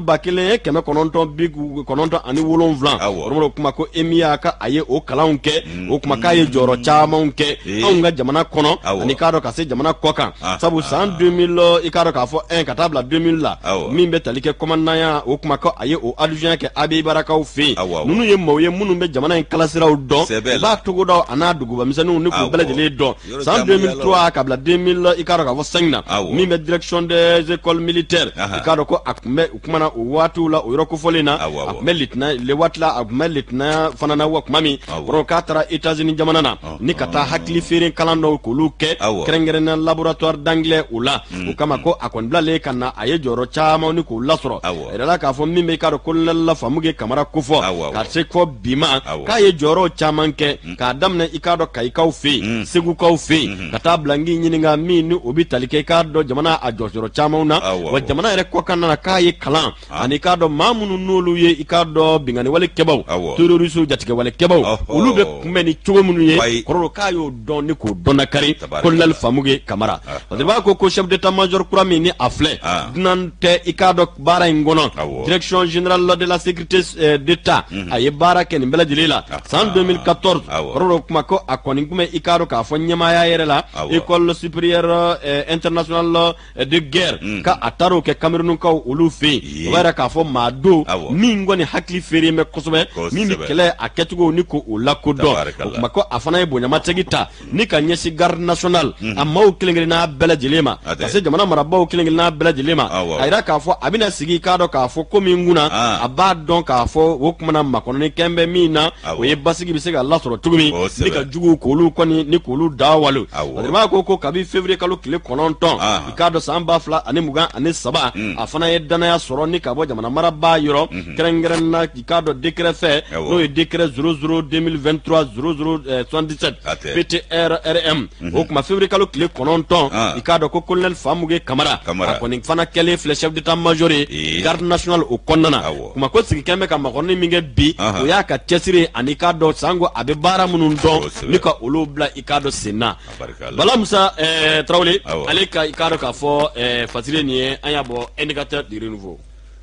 1997 ani 7 o kuma ko EMIA ka a ye o kalanw kɛ o kuma k'a ye jɔyɔrɔ camanw kɛ anw ka jamana kɔnɔ ani k'a dɔn ka se jamana kɔ kan sabu san 2000 i k'a dɔn k'a fɔ 1 ka taa bila 2000 la min bɛ tali kɛ commandant o kuma ko a ye o adjoint kɛ Abiy Barakaw fɛ yen ninnu ye maaw ye minnu bɛ jamana in kalasiraw dɔn u b'a togodaw a n'a dugubamisɛnninw ni k'u bɛɛ lajɛlen dɔn san 2003 ka bila 2000 i k'a dɔn k'a fɔ 5 na min bɛ direction des écoles militaires i k'a dɔn ko a tun bɛ u kumana o waatiw la o yɔrɔ kofɔlen na a tun bɛ lieutenant le waati la a tun bɛ lieutenant fana na wa tuma min kɔrɔ k'a taara États-Unis jamana na ni ka taa hakili feere kalan dɔw k'olu kɛ kɛrɛnkɛrɛnnenya laboratoire d'anglais o la o kama ko a kɔni bilalen ka na a ye jɔyɔrɔ caman ni k'o lasɔrɔ a yɛrɛ k'a fɔ min bɛ i k'a dɔn kolonɛli Famuge Kamara kofɔ ka se fɔ bi ma k'a ye jɔyɔrɔ caman kɛ k'a daminɛ i k'a dɔn Kayikaw fɛ yen Segukaw fɛ yen ka taa bila n k'i ɲininka min ni o bɛ tali kɛ i k'a dɔn jamana a jɔyɔrɔ camanw na wa jamana yɛrɛ kɔkan na k'a ye kalan ani k'a dɔn maa minnu n'olu ye i k'a dɔn binganiwale kɛbaw terroriste jatigɛwale kɛbaw olu bɛ kunbɛn ni cogo minnu ye kɔrɔ k'a y'o dɔn ni k'o dɔn nakari kolonɛli Famuge Kamara parce que b'a ko chef d'état major kura min ni a filɛ dunan tɛ i k'a dɔn baara in kɔnɔ direction générale de la sécurité d'État a ye baara kɛ nin bɛɛ lajɛlen la san 2014 kɔrɔ kuma ko a kɔni kun bɛ i k'a dɔn k'a fɔ ɲɛmaaya yɛrɛ la école supérieure internationale de guerre ka a taar'o kɛ Camerounukaw olu fɛ yen o yɛrɛ k'a fɔ maa don min kɔni hakili feeren bɛ kosɛbɛ min bɛ kɛlɛ a kɛcogo ni ko o lakodɔn o tuma ko a fana ye bonyamasegin ta ni ka ɲɛsin garde nationale a maaw kelen-kelen n'a bɛɛ lajɛlen ma parce que jamana marabaw kelen-kelen n'a bɛɛ lajɛlen ma a yira k'a fɔ a bɛna sigi k'a dɔn k'a fɔ ko min kunna a b'a dɔn k'a fɔ o tumana makɔnɔni kɛn bɛ min na o ye basigi bɛ se ka lasɔrɔ cogo min ni ka jugu k'olu kɔni ni k'olu dawalo adama ko kabi février kalo tile 9 i k'a dɔn san 2023 a fana ye danaya sɔrɔ ni ka bɔ jamana marabaa yɔrɔ kɛrɛnkɛrɛn na i k'a dɔn décret fɛ n'o ye décret 00/2023 0077 PTRRM o kuma février kalo tile 9 i k'a dɔn ko colonel Famuge Kamara a kɔni fana kɛlen filɛ chef d'état major ye garde nationale o kɔnɔna kuma ko sigi kɛn bɛ ka makɔrɔni min kɛ bi o y'a ka cɛsiri ani k'a dɔn sango a bɛ baara minnu dɔn ni ka olu bila i k'a dɔn sen na Bala Musa Tarawele ale ka i k'a dɔn k'a fɔ fasire nin ye an y'a bɔ indicateur du renouveau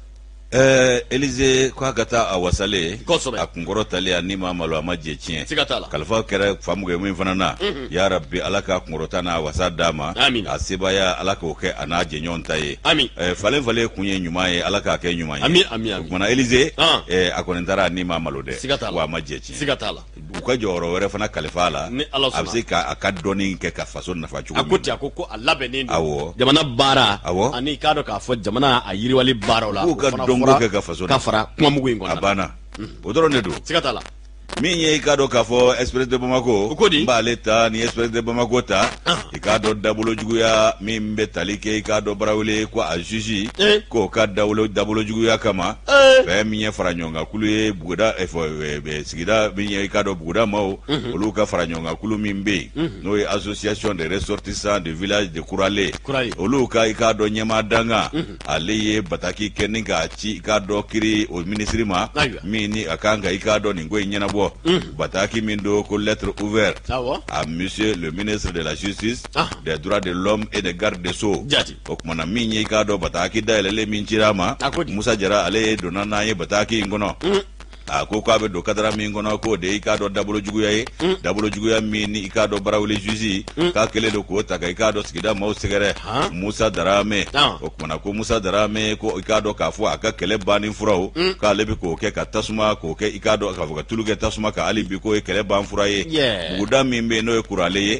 Élysée ko a ka taa a wasale a kunkɔrɔ tali a ni ma malo a ma jɛ tiɲɛ kalifa kɛra Famuge min fana na ya rabbi ala ka kunkɔrɔta n'a wasa d'a ma a sebaya ala k'o kɛ a n'a jɛɲɔgɔn ta ye falen falen kun ye ɲuman ye ala k'a kɛ ɲuman ye o kumana Élysée a kɔni taara a ni ma malo dɛ wa a ma jɛ tiɲɛ u ka jɔyɔrɔ wɛrɛ fana kalifa la a bɛ se k'a ka dɔnni kɛ ka faso nafa cogo min a ko a labɛnnen don jamana baara ani k'a dɔn k'a fɔ jamana a yiriwali baaraw la kɛ ka faso ka fara kumamugu in kɔnɔ a banna o dɔrɔn de don siga t'a la min ye i k'a dɔn k'a fɔ Express de Bamako n b'ale ta ni Express de Bamako ta i k'a dɔn dabolo juguya min bɛ tali kɛ i k'a dɔn barawele ko a juge k'o ka dabolo juguya kama fɛn min ye fara ɲɔgɔn kan kulu ye buguda sigida min ye i k'a dɔn buguda maaw olu ka fara ɲɔgɔn kan kulu min bɛ yen n'o ye association des ressortissants du village de Kurale olu ka i k'a dɔn ɲɛmaa danga ale ye bataki kɛ ni k'a ci i k'a dɔn kiri o ministre ma min ni a kan ka i k'a dɔn nin ko in ɲɛnabɔ bataki min do ko lettre ouverte à monsieur le ministre de la justice des droits de l'homme et des gardes des sceaux o kumana min ye i k'a dɔn bataki dayɛlɛlen min cir'a ma Musa Jara ale ye donna n'an ye bataki in kɔnɔ a ko k'a bɛ don kadara min kɔnɔ k'o de i k'a dɔn dabolo juguya ye dabolo juguya min ni i k'a dɔn barawele juge k'a kɛlen don k'o ta ka i k'a dɔn sigida maaw sɛgɛrɛ Musa Darame o kumana ko Musa Darame ko i k'a dɔn k'a fɔ a ka kɛlɛ banni furaw k'ale bɛ k'o kɛ ka tasuma k'o kɛ i k'a dɔn k'a fɔ ka tulu kɛ tasuma kan hali bi k'o ye kɛlɛ ban fura ye buguda min bɛ yen n'o ye Kurale ye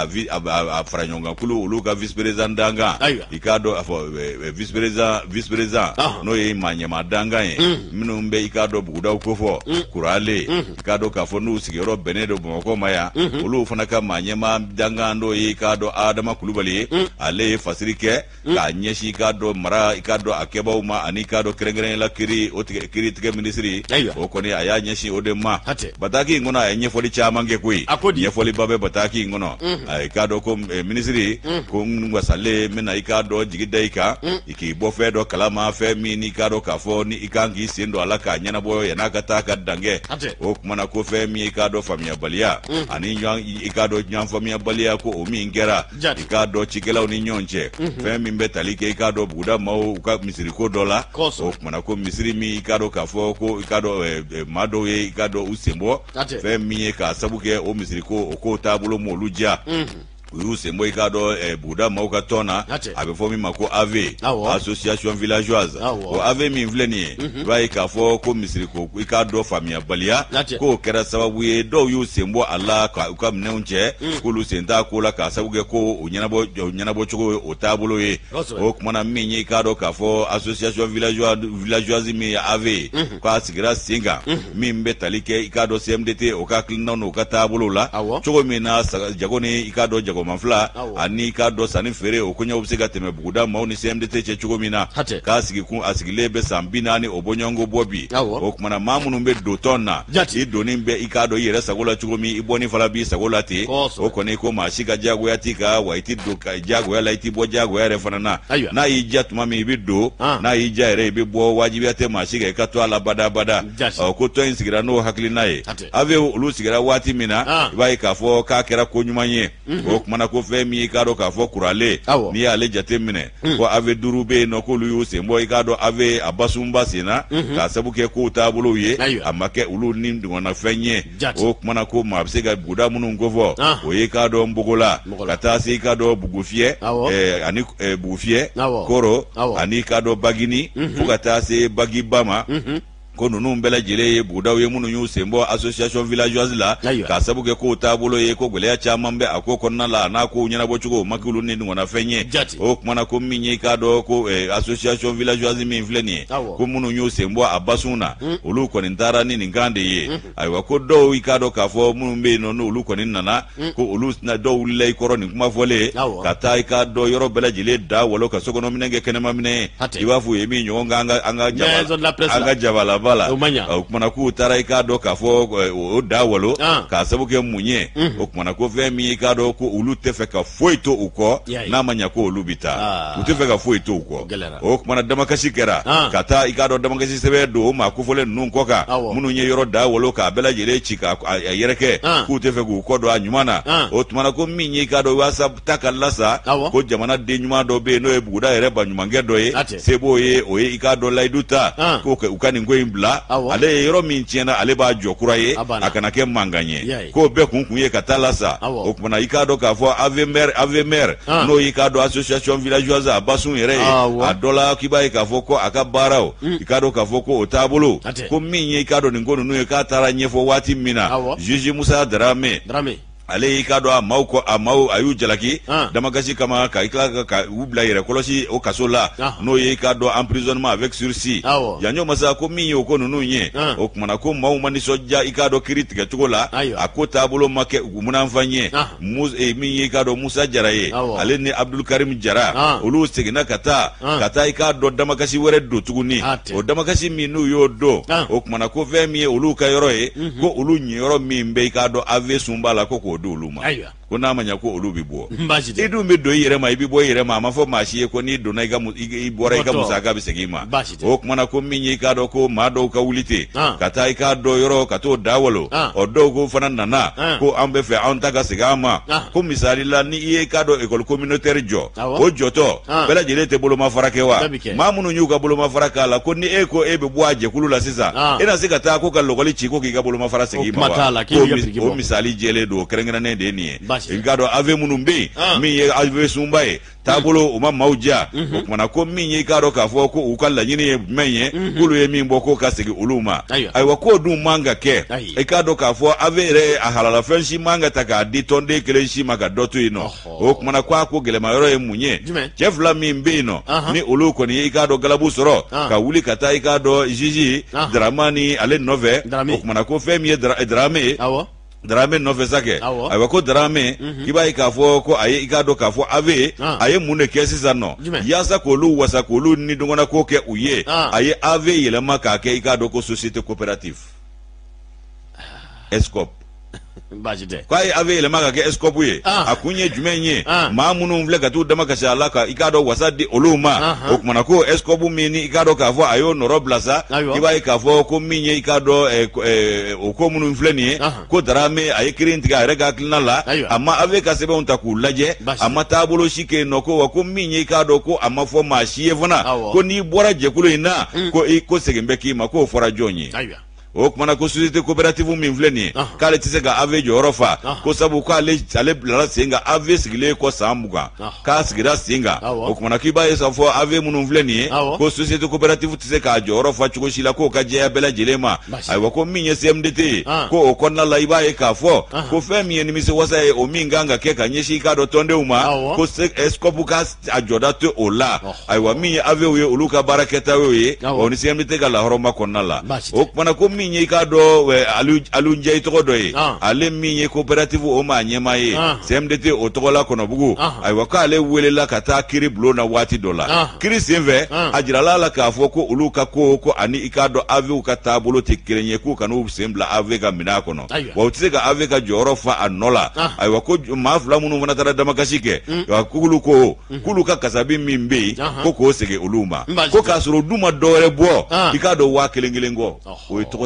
a fara ɲɔgɔn kan kulu olu ka vice président dangan i k'a dɔn a fɔ vice président n'o ye maa ɲɛmaa dangan ye minnu bɛ i k'a dɔn bugudaw ko fɔ Kurale i k'a dɔn k'a fɔ n'u sigiyɔrɔ bɛnnen don Bamakɔ ma yan olu fana ka maa ɲɛmaa dangan dɔ ye i k'a dɔn Adama Kulubali ye ale ye fasiri kɛ k'a ɲɛsin i k'a dɔn mara i k'a dɔn a kɛbaaw ma ani i k'a dɔn kɛrɛnkɛrɛnnen la kiri tigɛ minisiri o kɔni a y'a ɲɛsin o de ma bataki in kɔnɔ a ye ɲɛfɔli caman kɛ koyi ɲɛfɔliba bɛ bataki in kɔnɔ i k'a dɔn ko minisiri ko n wasalen n bɛna i k'a dɔn jigi da i kan i k'i bɔ fɛn dɔ kalama fɛn min i k'a dɔn k'a fɔ ni i kan k'i sen don a la k'a ɲɛnabɔ yan'a ka taa ka dankɛ o kumana ko fɛn min i k'a dɔn faamuyabaliya ani i k'a dɔn ɲɔgɔn faamuyabaliya ko o min kɛra i k'a dɔn cikɛlaw ni ɲɔgɔn cɛ fɛn min bɛ tali kɛ i k'a dɔn buguda maaw u ka misiriko dɔ la o kumana ko misiri min i k'a dɔn k'a fɔ ko i k'a dɔn maa dɔw ye i k'a dɔn u sen bɔ fɛn min ye k'a sabu kɛ o misiriko o ko taabolo m'olu diya u y'u sen bɔ i k'a dɔn buguda maaw ka tɔn na a bɛ fɔ min ma ko AV association villageoise o AV min filɛ nin ye i b'a ye k'a fɔ ko misiriko i k'a dɔn faamuyabaliya k'o kɛra sababu ye dɔw y'u sen bɔ a la u ka minɛnw cɛ k'olu sen t'a ko la k'a sababu kɛ ko o ɲɛnabɔ cogo ye o taabolo ye o kumana min ye i k'a dɔn k'a fɔ association villageoise min ye AV k'a sigira sen kan min bɛ tali kɛ i k'a dɔn CMDT o ka hakilinaw n'o ka taabolo la cogo min na jago ni i k'a dɔn jagoma fila ani k'a dɔn sanni feere o koɲɛw bɛ se ka tɛmɛ buguda maaw ni CMDT cɛ cogo min na k'a sigi kun a sigilen bɛ san 40 o bɔɲɔgɔnko bɔ bi o kumana maa minnu bɛ don tɔn na i donnen bɛ i k'a dɔn i yɛrɛ sago la cogo min i bɔni fana b'i sago la ten o kɔni ko maa si ka diyagoya t'i kan wa i ti don diyagoya la i ti bɔ diyagoya yɛrɛ fana na n'a y'i diya tuma min i bɛ don n'a y'i diya yɛrɛ i bɛ bɔ wajibiya tɛ maa si kan i ka to a la badabada ko tɔn in sigira n'o hakilina ye AV olu sigira waati min na i b'a ye k'a fɔ k'a kɛra ko ɲuman ye o kumana ko fɛn min i k'a dɔn k'a fɔ kurale n'i y'ale jate minɛ ko ave 5 bɛ yen nɔ k'olu y'u sen bɔ i k'a dɔn ave a basunba senna k'a sabu kɛ kow taabolow ye a ma kɛ olu ni dugana fɛn ye o kumana ko maa bɛ se ka buguda minnu kofɔ o ye k'a dɔn Nbogola ka taa se i k'a dɔn Bugufiyɛ ani Bugufiyɛ Koro ani k'a dɔn Bagini fo ka taa se Bagiba ma ko nunnu bɛɛ lajɛlen ye bugudaw ye minnu y'u sen bɔ association villageoise la k'a sabu kɛ kow taabolo ye ko gɛlɛya caman bɛ a ko kɔnɔna la a n'a kow ɲɛnabɔ cogo ma k'olu ni ɲɔgɔnna fɛn ye o kumana ko min ye k'a dɔn ko association villageoise min filɛ nin ye ko minnu y'u sen bɔ a basun na olu kɔni taara ni nin kan de ye ayiwa ko dɔw i k'a dɔn k'a fɔ minnu bɛ yen nɔ n'olu kɔni nana ko olu dɔw wulila i kɔrɔ nin kuma fɔlen ka taa i k'a dɔn yɔrɔ bɛɛ lajɛlen da walo ka sokɔnɔminɛ kɛ kɛnɛmaminɛ i b'a fɔ u ye min ɲɔgɔn kan an ka jabala o kumana k'u taara i k'a dɔn k'a fɔ o da walo k'a sabu kɛ mun ye o kumana ko fɛn min i k'a dɔn ko olu tɛ fɛ ka foyi to u kɔ n'a ma ɲɛ ko olu bi taa u tɛ fɛ ka foyi to u kɔ o kumana damakasi kɛra ka taa i k'a dɔn damakasi sɛbɛn don o maa kofɔlen ninnu kɔ kan minnu ye yɔrɔ da walo k'a bɛɛ lajɛlen ci k'a yɛrɛkɛ k'u tɛ fɛ k'u kɔ don a ɲuman na o tumana ko min ye i k'a dɔn waasa ta ka lasa ko jamana den ɲuman dɔ bɛ yen n'o ye buguda yɛrɛ baɲumankɛ dɔ ye se b'o ye o ye i k'a dɔn layidu ta ko u ka nin ko in bila ale ye yɔrɔ min tiɲɛna ale b'a jɔ kura ye a kana kɛ mankan ye k'o bɛɛ kun ye ka taa la sa o kumana i k'a dɔn k'a fɔ ave maire n'o y'i k'a dɔn association villageoise a basun yɛrɛ ye a dɔ la k'i b'a ye k'a fɔ ko a ka baaraw i k'a dɔn k'a fɔ ko o taabolo ko min ye i k'a dɔn nin ko ninnu ye k'a taara ɲɛfɔ waati min na juge Musa Darame ale y'i k'a dɔn a maaw a y'u jalaki damakasi kama ka i tila ka u bila yɛrɛ kɔlɔsi o kaso la n'o ye i k'a dɔn emprisonnement avec sursis yanɲo masa ko min ye o ko ninnu ye o kumana ko maaw ma nisɔndiya i k'a dɔn kiiri tigɛcogo la a ko taabolo ma kɛ u munanfan ye min ye i k'a dɔn Musa Jara ye ale ni Abdulkarim Jara olu seginna ka taa i k'a dɔn damakasi wɛrɛ don tuguni o damakasi min n'u y'o don o kumana ko fɛn min ye olu ka yɔrɔ ye ko olu ɲɛyɔrɔ min bɛ i k'a dɔn ave sunba la ko k'o d'olu ma ko n'a ma ɲɛ ko olu bi bɔ i dun bɛ don i yɛrɛ ma i bi bɔ i yɛrɛ ma a ma fɔ maa si ye ko n'i donna i bɔra i ka musaka bɛ segin i ma o kumana ko min ye i k'a dɔn ko maa dɔw ka wuli ten ka taa i k'a dɔn yɔrɔ ka t'o da walo o dɔw ko fana nana ko an bɛ fɛ anw ta ka segin an ma ko misali la ni i ye i k'a dɔn école communautaire jɔ o jɔtɔ bɛɛ lajɛlen tɛ bolomafara kɛ wa maa minnu y'u ka bolomafara k'a la ko ni e ko e bɛ bɔ a jɛkulu la sisan e na se ka taa ko ka lɔgɔli ci ko k'i ka bolomafara segin i ma wa o misali jɛlen don kɛrɛnkɛrɛnnen de ye nin ye i k'a dɔn ave minnu bɛ yen min ye ave sunba ye taabolo u ma maaw diya o kumana ko min ye i k'a dɔn k'a fɔ ko u ka laɲini ye jumɛn ye k'olu ye min bɔ k'o ka segin olu ma ayiwa k'o dun man ka kɛ i k'a dɔn k'a fɔ ave yɛrɛ a halalafɛn si man ka ta k'a di tɔnden kelen si ma ka dɔ to yen nɔ o kumana ko a ko gɛlɛma yɔrɔ ye mun ye cɛ fila min bɛ yen nɔ ni olu kɔni ye i k'a dɔn galabu sɔrɔ ka wuli ka taa i k'a dɔn juge Dramani ale nɔfɛ o kumana ko fɛn min ye Darame nɔfɛ sa kɛ ayiwa ko Darame i b'a ye k'a fɔ ko a ye i k'a dɔn k'a fɔ ave a ye mun de kɛ sisan nɔ yaasa k'olu wasa k'olu ni dɔgɔnna ko kɛ u ye a ye ave yɛlɛma k'a kɛ i k'a dɔn ko société coopérative ESCOP ko a ye ave yɛlɛma ka kɛ ESCOP ye a kun ye jumɛn ye maa minnu filɛ ka t'u dama kasi a la ka i k'a dɔn wasa di olu ma o kumana ko ESCOP min ni i k'a dɔn k'a fɔ a y'o nɔrɔ bila sa i b'a ye k'a fɔ ko min ye i k'a dɔn o ko minnu filɛ nin ye ko Darame a ye kiiri in tigɛ a yɛrɛ ka hakilina la a ma ave ka sɛbɛnw ta k'u lajɛ a ma taabolo si kɛ yen nɔ ko wa ko min ye i k'a dɔn ko a ma fɔ maa si ye fana ko n'i bɔra jɛkulu in na ko segin bɛ k'i ma k'o fɔra jɔn ye o kumana ko société coopérative min filɛ nin ye k'ale tɛ se ka ave jɔyɔrɔ fa ko sabu k'ale bilala sen kan ave sigilen kɔ san 20 k'a sigira sen kan o kumana k'i b'a ye k'a fɔ ave minnu filɛ nin ye ko société coopérative tɛ se k'a jɔyɔrɔ fa cogo si la k'o ka jɛya bɛɛ lajɛlen ma ayiwa ko min ye CMDT ye ko o kɔnɔna la i b'a ye k'a fɔ ko fɛn min ye nimisiwasa ye o min kan ka kɛ ka ɲɛsin i k'a dɔn tɔndenw ma ko ESCOP ka a jɔda to o la ayiwa min ye avew ye olu ka baarakɛtaw ye o ni CMDT ka lahɔrɔma kɔnɔna la o kumana ko min ye i k'a dɔn Alu Njayi tɔgɔ dɔ ye ale min ye coopérative o maa ɲɛmaa ye CMDT o tɔgɔ la Kɔnɔbugu ayiwa k'ale welela ka taa kiiri bulon na waati dɔ la kiiri senfɛ a jirala la k'a fɔ ko olu ka ko ani i k'a dɔn avew ka taabolo tɛ kelen ye k'u kan'u sen bila ave ka minɛn kɔnɔ wa u tɛ se ka ave ka jɔyɔrɔ fa a nɔ la ayiwa ko maa fila minnu fana taara damakasi kɛ k'olu ka kasabi min bɛ yen ko k'o segin olu ma ko k'a sɔrɔ u dun ma dɔwɛrɛ bɔ i k'a dɔn 1000 kɔ o ye tɔgɔ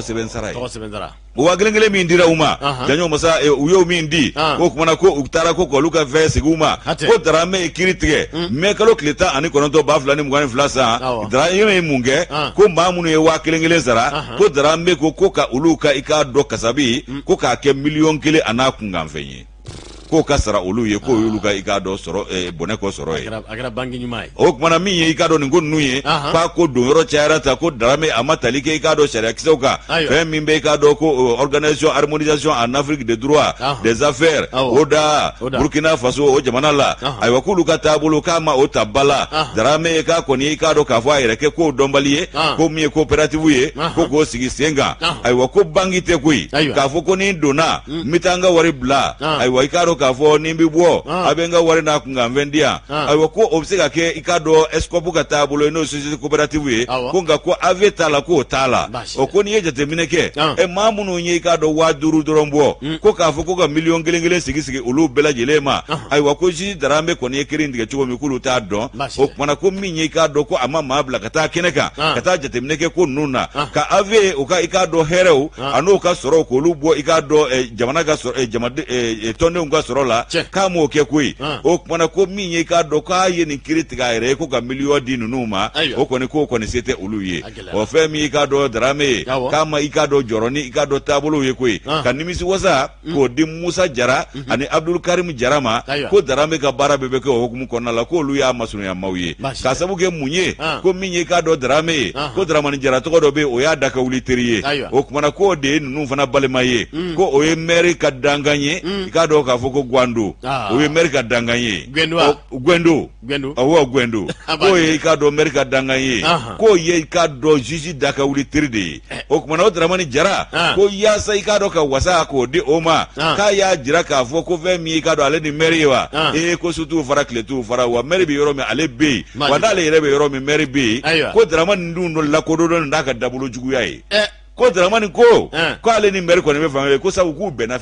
sɛbɛn sara ye sara o wa kelen min dira u ma janyo masa u y'o min di ko kumana ko u taara ko olu ka fɛn sigi u ma ko Darame kiri tigɛ mais kalo tile 19 ba 2022 san Darame ye mun kɛ ko maa minnu ye wa kelen sara ko Darame ko ka olu ka i ka dɔ kasabi ko k'a kɛ miliyɔn 1 a n'a kunkanfɛn ye ko ka sara olu ye ko olu ka i ka dɔ sɔrɔ bɔnɛ ko sɔrɔ ye a kɛra banque ɲuman ye o kumana min ye i ka dɔ nin ko ninnu ye k'a ko don yɔrɔ cayara ta ko Darame a ma tali kɛ i ka dɔ sariya kisɛw kan fɛn min bɛ i ka dɔ ko organisation harmonisation en Afrique des droits des affaires ODA Burkina Faso o jamana la ayiwa k'olu ka taabolo k'a ma o ta bala Darame k'a kɔni i ka dɔ k'a fɔ a yɛrɛ kɛ k'o dɔnbali ye ko min ye coopérative ye ko k'o sigi sen kan ayiwa ko banque tɛ koyi k'a fɔ ko ni donna n bɛ taa n ka wari bila ayiwa i ka dɔ k'a fɔ ni bɛ bɔ a bɛ n ka wari n'a kunkanfɛn di yan ayiwa ko o bɛ se ka kɛ i ka dɔn escope ka taabolo ye n'o société coopérative ye ko nka ko AV t'a la k'o t'a la o ko n'i ye jateminɛ kɛ maa minnu ye i ka dɔn 5000 dɔrɔn bɔ ko k'a fɔ ko ka miliyɔn 1 sigi olu bɛɛ lajɛlen ma ayiwa ko juge Darame kɔni ye kiiri in tigɛ cogo min k'olu t'a dɔn o kumana ko min ye i ka dɔn ko a ma maa bila ka taa kɛnɛ kan ka taa jateminɛ kɛ ko ninnu na ka AV o ka i ka dɔn hɛrɛw a n'o ka sɔrɔ k'olu bɔ i ka dɔn jamana ka sɔrɔ tɔndenw ka sɔrɔ la k'a m'o kɛ koyi o kumana ko min ye i ka dɔn k'a ye nin kiiri tigɛ a yɛrɛ ye ko ka miliyɔn di ninnu ma o kɔni k'o kɔni se tɛ olu ye o fɛn min i ka dɔn Darame ye k'a ma i ka dɔn jɔrɔ ni i ka dɔn taabolow ye koyi ka nimisi wasa k'o di Musa Jara ani Abdul Karim Jara ma ko Darame ka baara bɛɛ bɛ kɛ o hukumu kɔnɔna la k'olu y'a masurunya maaw ye k'a sabu kɛ mun ye ko min ye i ka dɔn Darame ye ko Daramani Jara tɔgɔ dɔ bɛ o y'a da ka wuli teri ye o kumana k'o de ye ninnu fana balima ye ko o ye maire ka dangan ye i ka dɔn k'a fɔ ko Gwando o ye maire ka dangan ye Gwendo awɔ Gwendo k'o ye i ka dɔn maire ka dangan ye k'o ye i ka dɔn juge da ka wuli teri de ye o kumana o Daramani Jara ko yaasa i ka dɔn ka wasa k'o di o ma k'a y'a jira k'a fɔ ko fɛn min i ka dɔn ale ni maire ye wa ko su t'u fara tile t'u fara wa maire bɛ yɔrɔ min ale bɛ yen wa n'ale yɛrɛ bɛ yɔrɔ min maire bɛ yen ko Daramani dun dɔ lakodɔnnen n'a ka dabolo juguya ye ko Daramani ko ale ni maire kɔni bɛ fanga ye ko sabu k'u bɛnna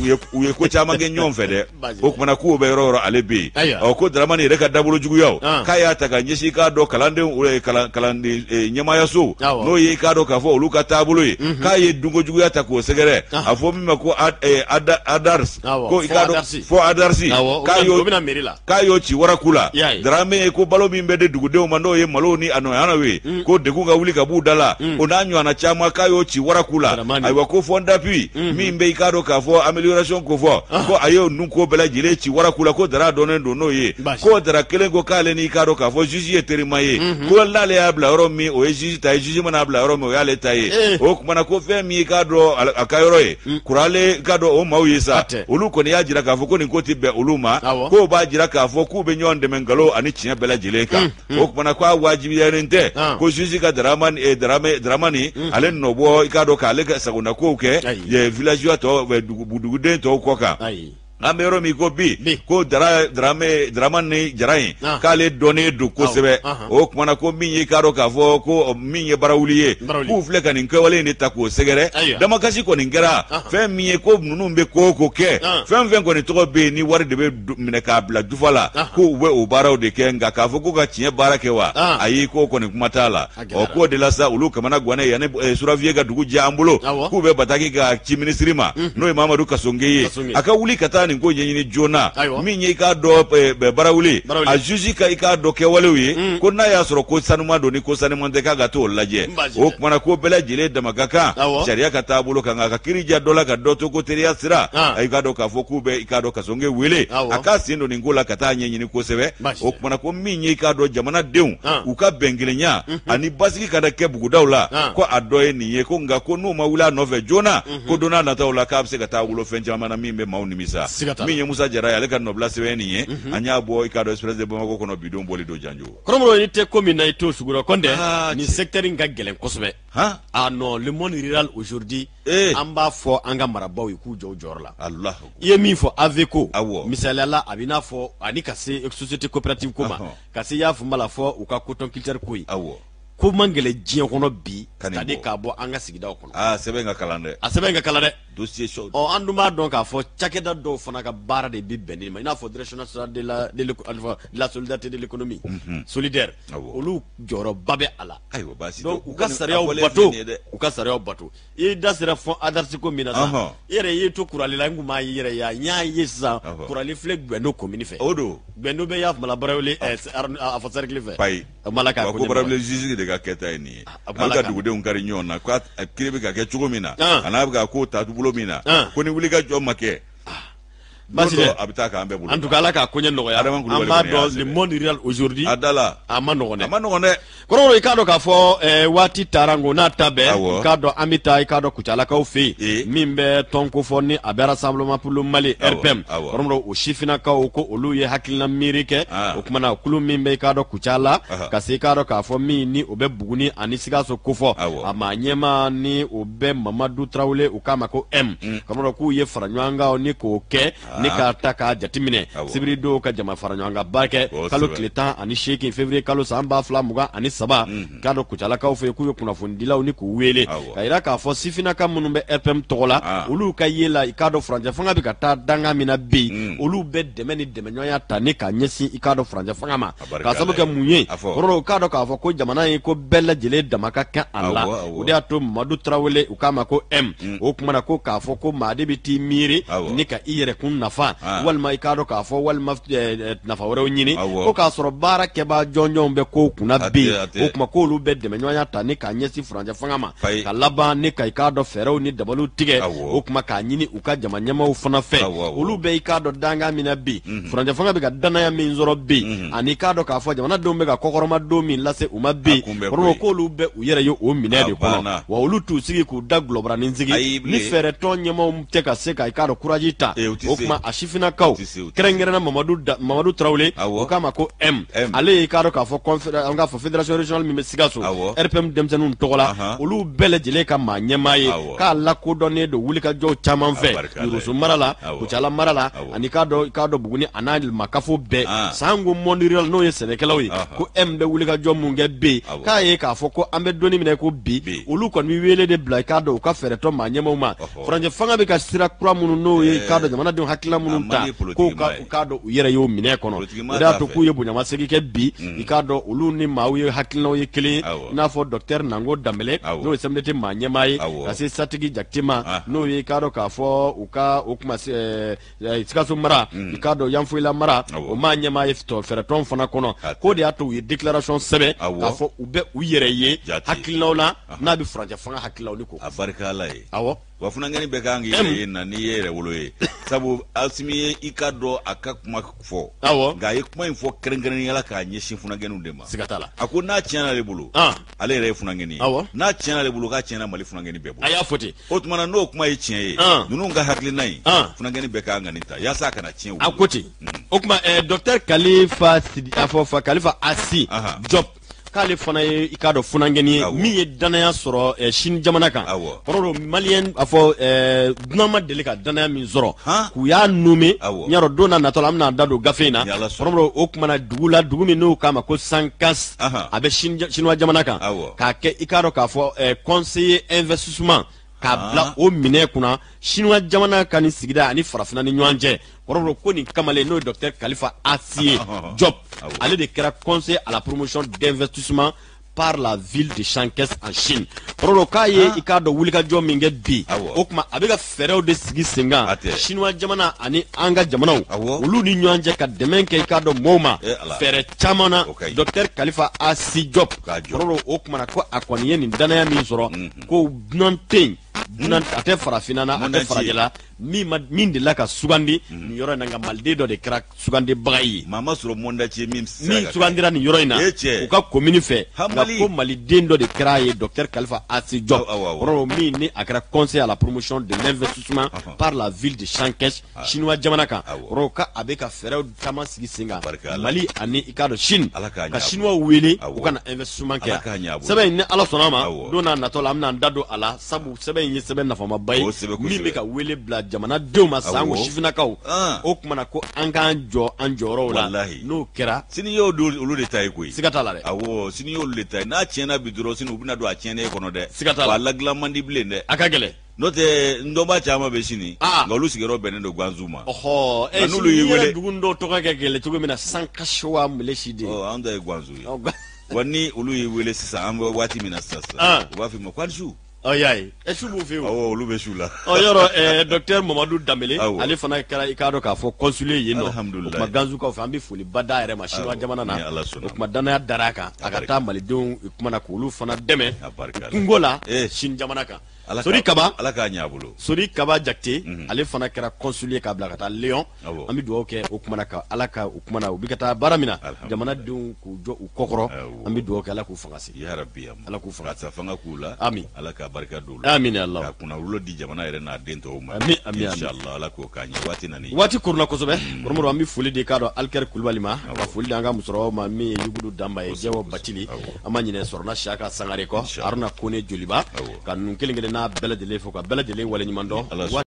u ye ko caman kɛ ɲɔgɔn fɛ dɛ o kumana k'u bɛ yɔrɔ yɔrɔ ale bɛ yen ko Daramani yɛrɛ ka dabolo juguyaw k'a y'a ta ka ɲɛsin k'a dɔn kalandenw kalanden ɲɛmaayaso n'o ye k'a dɔn k'a fɔ olu ka taabolo ye k'a ye dunko juguya ta k'o sɛgɛrɛ a fɔ min ma ko Adars ko i k'a dɔn fɔ Adarsi k'a y'o ci waraku la Darame ye ko balo min bɛ di dugudenw ma n'o ye malo ni a nɔyanaw ye ko degun ka wuli ka b'u da la o n'a ɲɔgɔnna caman k'a y'o ci waraku la ayiwa ko fond d'appui min bɛ i k'a dɔn k'a fɔ amélioration ko fɔ ko a y'o nun ko bɛɛ lajɛlen ci waraku la ko Dara dɔnnen don n'o ye ko Dara kelen ko k'ale ni k'a dɔn k'a fɔ juge ye terima ye ko n'ale y'a bila yɔrɔ min o ye juge ta ye juge mana bila yɔrɔ min o y'ale ta ye o kumana ko fɛn min k'a dɔn a ka yɔrɔ ye kurale k'a dɔn o maaw ye sa olu kɔni y'a jira k'a fɔ ko nin ko tɛ bɛn olu ma k'o b'a jira k'a fɔ k'u bɛ ɲɔgɔn dɛmɛ nkalon ani tiɲɛ bɛɛ lajɛlen kan o kumana k'a wajibiyalen tɛ ko juge ka Daramani ale nɔbɔ i k'a dɔn k'ale ka sagonakow kɛ villageois tɔw duguden tɔw kɔ kan an bɛ yɔrɔ min ko bi ko Daramani Jara in k'ale dɔnnen don kosɛbɛ o kumana ko min ye k'a dɔn k'a fɔ ko min ye barawuli ye k'u filɛ ka nin kɛwale in de ta k'o sɛgɛrɛ damakasi kɔni kɛra fɛn min ye ko ninnu bɛ ko o ko kɛ fɛn fɛn kɔni tɔgɔ bɛ yen ni wari de bɛ minɛ k'a bila jufa la k'u bɛ o baaraw de kɛ nka k'a fɔ ko ka tiɲɛ baara kɛ wa ayi k'o kɔni kuma t'a la k'o de la sa olu kamana ganɛ yanni Surafiye ka dugu jɛ an bolo k'u bɛ bataki ka ci minisiri ma n'o ye Mamadu Kasonge ye a ka wuli ka taa nin ko ɲɛɲini joona min ye i k'a dɔn barawuli a juge ka i k'a dɔn kɛwalew ye ko n'a y'a sɔrɔ ko sanuma don ni ko sanuman tɛ k'a ka t'o lajɛ o kumana ko bɛɛ lajɛlen dama ka kan sariya ka taabolo kan nka ka kirija dɔ la ka dɔ to ko teriya sira a i k'a dɔn k'a fɔ k'u bɛ i k'a dɔn Kasonge wele a k'a sen don nin ko la ka taa ɲɛɲini kosɛbɛ o kumana ko min ye i k'a dɔn jamanadenw u ka bɛnkelenya ani basigi ka da kɛ bugudaw la ko a dɔ ye nin ye ko nka ko n'u ma wuli a nɔfɛ joona ko don n'a nataw la k'a bɛ se ka taa wolo fɛn caman na min bɛ maaw nimisa min ye Musa Jara ye ale ka nɔbila sɛbɛn nin ye an y'a bɔ i k'a dɔn Express de Bamako kɔnɔ bidon bɔli don janjo kɔrɔmɔrɔ ni tɛ ko min na i t'o sugurɔ kɔntɛ nin secteur in ka gɛlɛn kosɛbɛ non le monde rural aujourd'hui an b'a fɔ an ka marabaw ye k'u jɔ u jɔyɔrɔ la Allah i ye min fɔ AVCO misaliyala a bɛ n'a fɔ ani ka se société coopérative ko ma ka se y'a fɔ ma la fɔ u ka coton culture ko ye ko mangele diɲɛ kɔnɔ bi c'est-à-dire k'a bɔ an ka sigidaw kɔnɔ sɛbɛn ka kalan dɛ a sɛbɛn ka kalan dɛ dossier chaud an dun b'a dɔn k'a fɔ cakɛda dɔw fana ka baara de bi bɛn nin ma i n'a fɔ direction nationale de la solidarité de l'économie solidaire olu jɔyɔrɔba bɛ a la donc u ka sariyaw bato i da sera fɔ adarsi ko min na sa i yɛrɛ y'i to kurali la n kun m'a ye yɛrɛ n y'a ye sisan kurali filɛ Gwendo commune fɛ o don Gwendo bɛ y'a fama Barawele a fɔ cercle fɛ payi ko Barawele juge de ka kɛta ye nin ye an ka dugudenw kari ɲɔgɔn na ko a kiri bɛ ka kɛ cogo min na a n'a bɛ ka ko ta bolo min na ko ni wuli ka jɔ ma kɛ basi dɛ a bɛ taa k'an bɛɛ bolo en tout cas Ala k'a koɲɛ nɔgɔya an b'a dɔn le monde rural aujourd'hui a da la a ma nɔgɔn dɛ kɔrɔkɔrɔ i k'a dɔn k'a fɔ waati taara ngo n'a ta bɛɛ i k'a dɔn an bɛ taa i k'a dɔn Kucalakaw fɛ yen min bɛ tɔn ko fɔ ni a bɛ Rassemblement pour le Mali RPM kɔrɔkɔrɔ o sifinnakaw ko olu ye hakilina miiri kɛ o kumana kulu min bɛ i k'a dɔn Kucala ka se i k'a dɔn k'a fɔ min ni o bɛ Buguni ani Sikaso ko fɔ a ma ɲɛma ni o bɛ Mamadu Tarawele u k'a ma ko M kɔrɔkɔrɔ k'u ye fara ɲɔgɔn kan ni k'o kɛ ni k'a ta k'a jateminɛ sibiri don ka jama fara ɲɔgɔn kan ba kɛ kalo tile 18 février kalo san 2023 k'a dɔn Kucalakaw fɛ k'u ye kunnafonidilaw ni k'u wele ka yira k'a fɔ sifinnaka minnu bɛ RPM tɔgɔ la olu ka ye la i k'a dɔn furancɛ fanga bɛ ka taa danga min na bi olu bɛ dɛmɛ ni dɛmɛɲɔgɔnya ta ni k'a ɲɛsin i k'a dɔn furancɛ fanga ma k'a sababu kɛ mun ye kɔrɔ k'a dɔn k'a fɔ ko jamana ye ko bɛɛ lajɛlen dama ka kɛ a la o de y'a to Mamadu Tarawele u k'a ma ko M o kumana ko k'a fɔ ko maa de bɛ t'i miiri ni ka i yɛrɛ kun nafa walima i k'a dɔn k'a fɔ walima nafa wɛrɛw ɲini ko k'a sɔrɔ baara kɛbaa jɔnjɔnw bɛ ko kunna bi o kuma k'olu bɛ dɛmɛɲɔgɔnya ta ni k'a ɲɛsin furancɛ fanga ma ka laban ni ka i k'a dɔn fɛɛrɛw ni dabaliw tigɛ o kuma k'a ɲini u ka jama ɲɛmaaw fana fɛ olu bɛ i k'a dɔn danga min na bi furancɛ fanga bɛ ka danaya min sɔrɔ bi ani k'a dɔn k'a fɔ jamanadenw bɛ ka kɔkɔrɔma don min lase u ma bi kɔrɔ k'olu bɛ u yɛrɛ ye o minɛ de kɔnɔ wa olu t'u sigi k'u da gulɔbaranin sigi ni fɛɛrɛ tɔn ɲɛmaaw tɛ ka se ka i k'a dɔn courage ta o kuma a sifinnakaw kɛrɛnkɛrɛnna Mamadu Tarawele o k'a ma ko M ale ye i k'a dɔn k'a fɔ an k'a fɔ fédération régionale min bɛ Sikaso RPM denmisɛnninw tɔgɔ la olu bɛɛ lajɛlen ka maa ɲɛmaa ye k'a lakodɔnnen don wulikajɔw caman fɛ Yurusu mara la Kucala mara la ani k'a dɔn Buguni a n'a makafo bɛɛ san ko monde rural n'o ye sɛnɛkɛlaw ye ko M bɛ wulikajɔ mun kɛ bi k'a ye k'a fɔ ko an bɛ donni minɛ ko bi olu kɔni bɛ wele de bila i k'a dɔn u ka fɛɛrɛ tɔ maa ɲɛmaaw ma furancɛ fanga bɛ ka sira kura minnu n'o ye k'a dɔn jamanadenw hakilina minnu ta ko k'a dɔn u yɛrɛ y'o minɛ kɔnɔ o de y'a to k'u ye bonyamasegin kɛ bi i k'a dɔn olu ni maaw ye hakilinaw ye kelen ye i n'a fɔ docteur Nango Dambele n'o ye CMDT maa ɲɛmaa ye ka se Satigi Jakite ma n'o ye i k'a dɔn k'a fɔ o kuma Sikaso mara i k'a dɔn Yanfoyila mara o maa ɲɛmaa ye fɛɛrɛ tɔn fana kɔnɔ k'o de y'a to u ye déclaration sɛbɛn k'a fɔ u bɛ u yɛrɛ ye hakilinaw la n'a bɛ furancɛ fanga hakilinaw ni ko a barika Ala ye wa funankɛni bɛɛ kan k'i yɛrɛ ye na n'i ye yɛrɛ wolo ye sabu Asimi ye i ka dɔn a ka kuma fɔ nka a ye kuma in fɔ kɛrɛnkɛrɛnnenya la k'a ɲɛsin funankɛniw de ma siga t'a la a ko n'a tiɲɛna ale bolo ale yɛrɛ ye funankɛni ye n'a tiɲɛna ale bolo k'a tiɲɛna Mali funankɛni bɛɛ bolo a y'a fɔ ten o tuma na n'o kuma ye tiɲɛ ye ninnu ka hakilina in funankɛni bɛɛ kan ka nin ta yaasa a kana tiɲɛ a ko ten o tuma docteur Kalifa Asi Diop k'ale fana ye i k'a dɔn funankɛni ye min ye danaya sɔrɔ Sini jamana kan kɔrɔ maliyɛn a fɔ dunan ma deli ka danaya min sɔrɔ k'u y'a nommé n y'a dɔn don n'a nataw la an bɛna da don gafe in na kɔrɔ o kumana dugu min n'o k'a ma ko Sankas a bɛ Chinois jamana kan k'a kɛ i k'a dɔn k'a fɔ conseiller investissement k'a bila o minɛ kunna Chinois jamana ka ni sigida ani farafinna ni ɲɔgɔn cɛ kɔrɔ ko nin kamalen n'o ye docteur Kalifa Asi Diop ale de kɛra conseiller à la promotion d'investissement par la ville de Chankes en Chine kɔrɔ k'a ye i k'a dɔn wulikajɔ min kɛ bi o kuma a bɛ ka fɛɛrɛw de sigi sen kan Chinois jamana ani an ka jamanaw olu ni ɲɔgɔn cɛ ka dɛmɛ kɛ i k'a dɔn mɔɔw ma fɛɛrɛ caman na docteur Kalifa Asi Diop kɔrɔ o kumana ko a kɔni ye nin danaya min sɔrɔ ko dunan tɛ yen dunan a tɛ farafinna na a tɛ farajɛla min delila ka sugandi nin yɔrɔ in na nka maliden dɔ de kɛra sugandibaga ye maa ma sɔrɔ mondaci min sugandira nin yɔrɔ in na u ka commune fɛ nka ko maliden dɔ de kɛra a ye docteur Kalifa Asi Diop kɔrɔ min ni a kɛra conseiller à la promotion de l'investissement par la ville de Chankes Chinois jamana kan kɔrɔ ka a bɛ ka fɛɛrɛw caman sigi sen kan Mali ani i k'a dɔn Chine ka Chinois wele u ka na investissement kɛ sɛbɛn in ni Ala sɔnna a ma don n'a natɔ la an bɛna an da don a la sabu sɛbɛn in ye sɛbɛn nafamaba ye min bɛ ka wele bila jamana denw ma sango shifinakaw o kumana ko an k'an jɔ an jɔyɔrɔw la n'o kɛra sini y'o olu de ta ye koyi siga t'a la dɛ awɔ sini y'olu de ta ye n'a tiɲɛna bi dɔrɔn sini u bɛna don a tiɲɛnen kɔnɔ dɛ siga t'a la wa ladilan man di bilen dɛ a ka gɛlɛn n'o tɛ n dɔnba caman bɛ sini nka olu sigiyɔrɔ bɛnnen don Ganzu ma ɔhɔ n'olu y'i wele dugu dɔw tɔgɔ ka gɛlɛn cogo min na Sankashowa Muleshide an ta ye Ganzu ye wa ni olu y'i wele sisan an bɛ waati min na sisan u b'a f'i ma ko Alisu y'a ye su b'u fɛ yen awɔ olu bɛ su la yɔrɔ docteur Mamadu Danbele ale fana kɛra i k'a dɔn k'a fɔ consulier yen nɔ o kuma Ganzukaw fɛ an bɛ foliba d'a yɛrɛ ma Chinois jamana na o kuma danaya dar'a kan a ka taa malidenw kumana k'olu fana dɛmɛ kungo la Sine jamana kan Sori Kaba Ala k'a ɲɛ a bolo Sori Kaba Jakite ale fana kɛra consulier k'a bila ka taa Lyon an bɛ dugawu kɛ o kumana ka Ala ka o kumana u bɛ ka taa baara min na jamanadenw k'u jɔ u kɔkɔrɔ an bɛ dugawu kɛ Ala k'u fanga se yarabi Ala k'u fanga se fanga k'u la amin Ala ka barika don la amin Allah ka kunnawolo di jamana yɛrɛ n'a den tɔw ma amin amin inshallah Ala k'o k'a ɲɛ waati nani waati korona kosɛbɛ Mɔrɔmɔrɔ an bɛ foli di k'a dɔn Alikɛri Kulibali ma ka foli di an ka musokɔrɔbaw ma min ye Yugudu Danba ye Jɛwɔ Batili an ma ɲinɛ Sɔrɔna Siyaka Sangare kɔ Haruna Kone Joliba ka ninnu kelen kelen n'a bɛɛ lajɛlen fo ka bɛɛ lajɛlen waleɲuman dɔn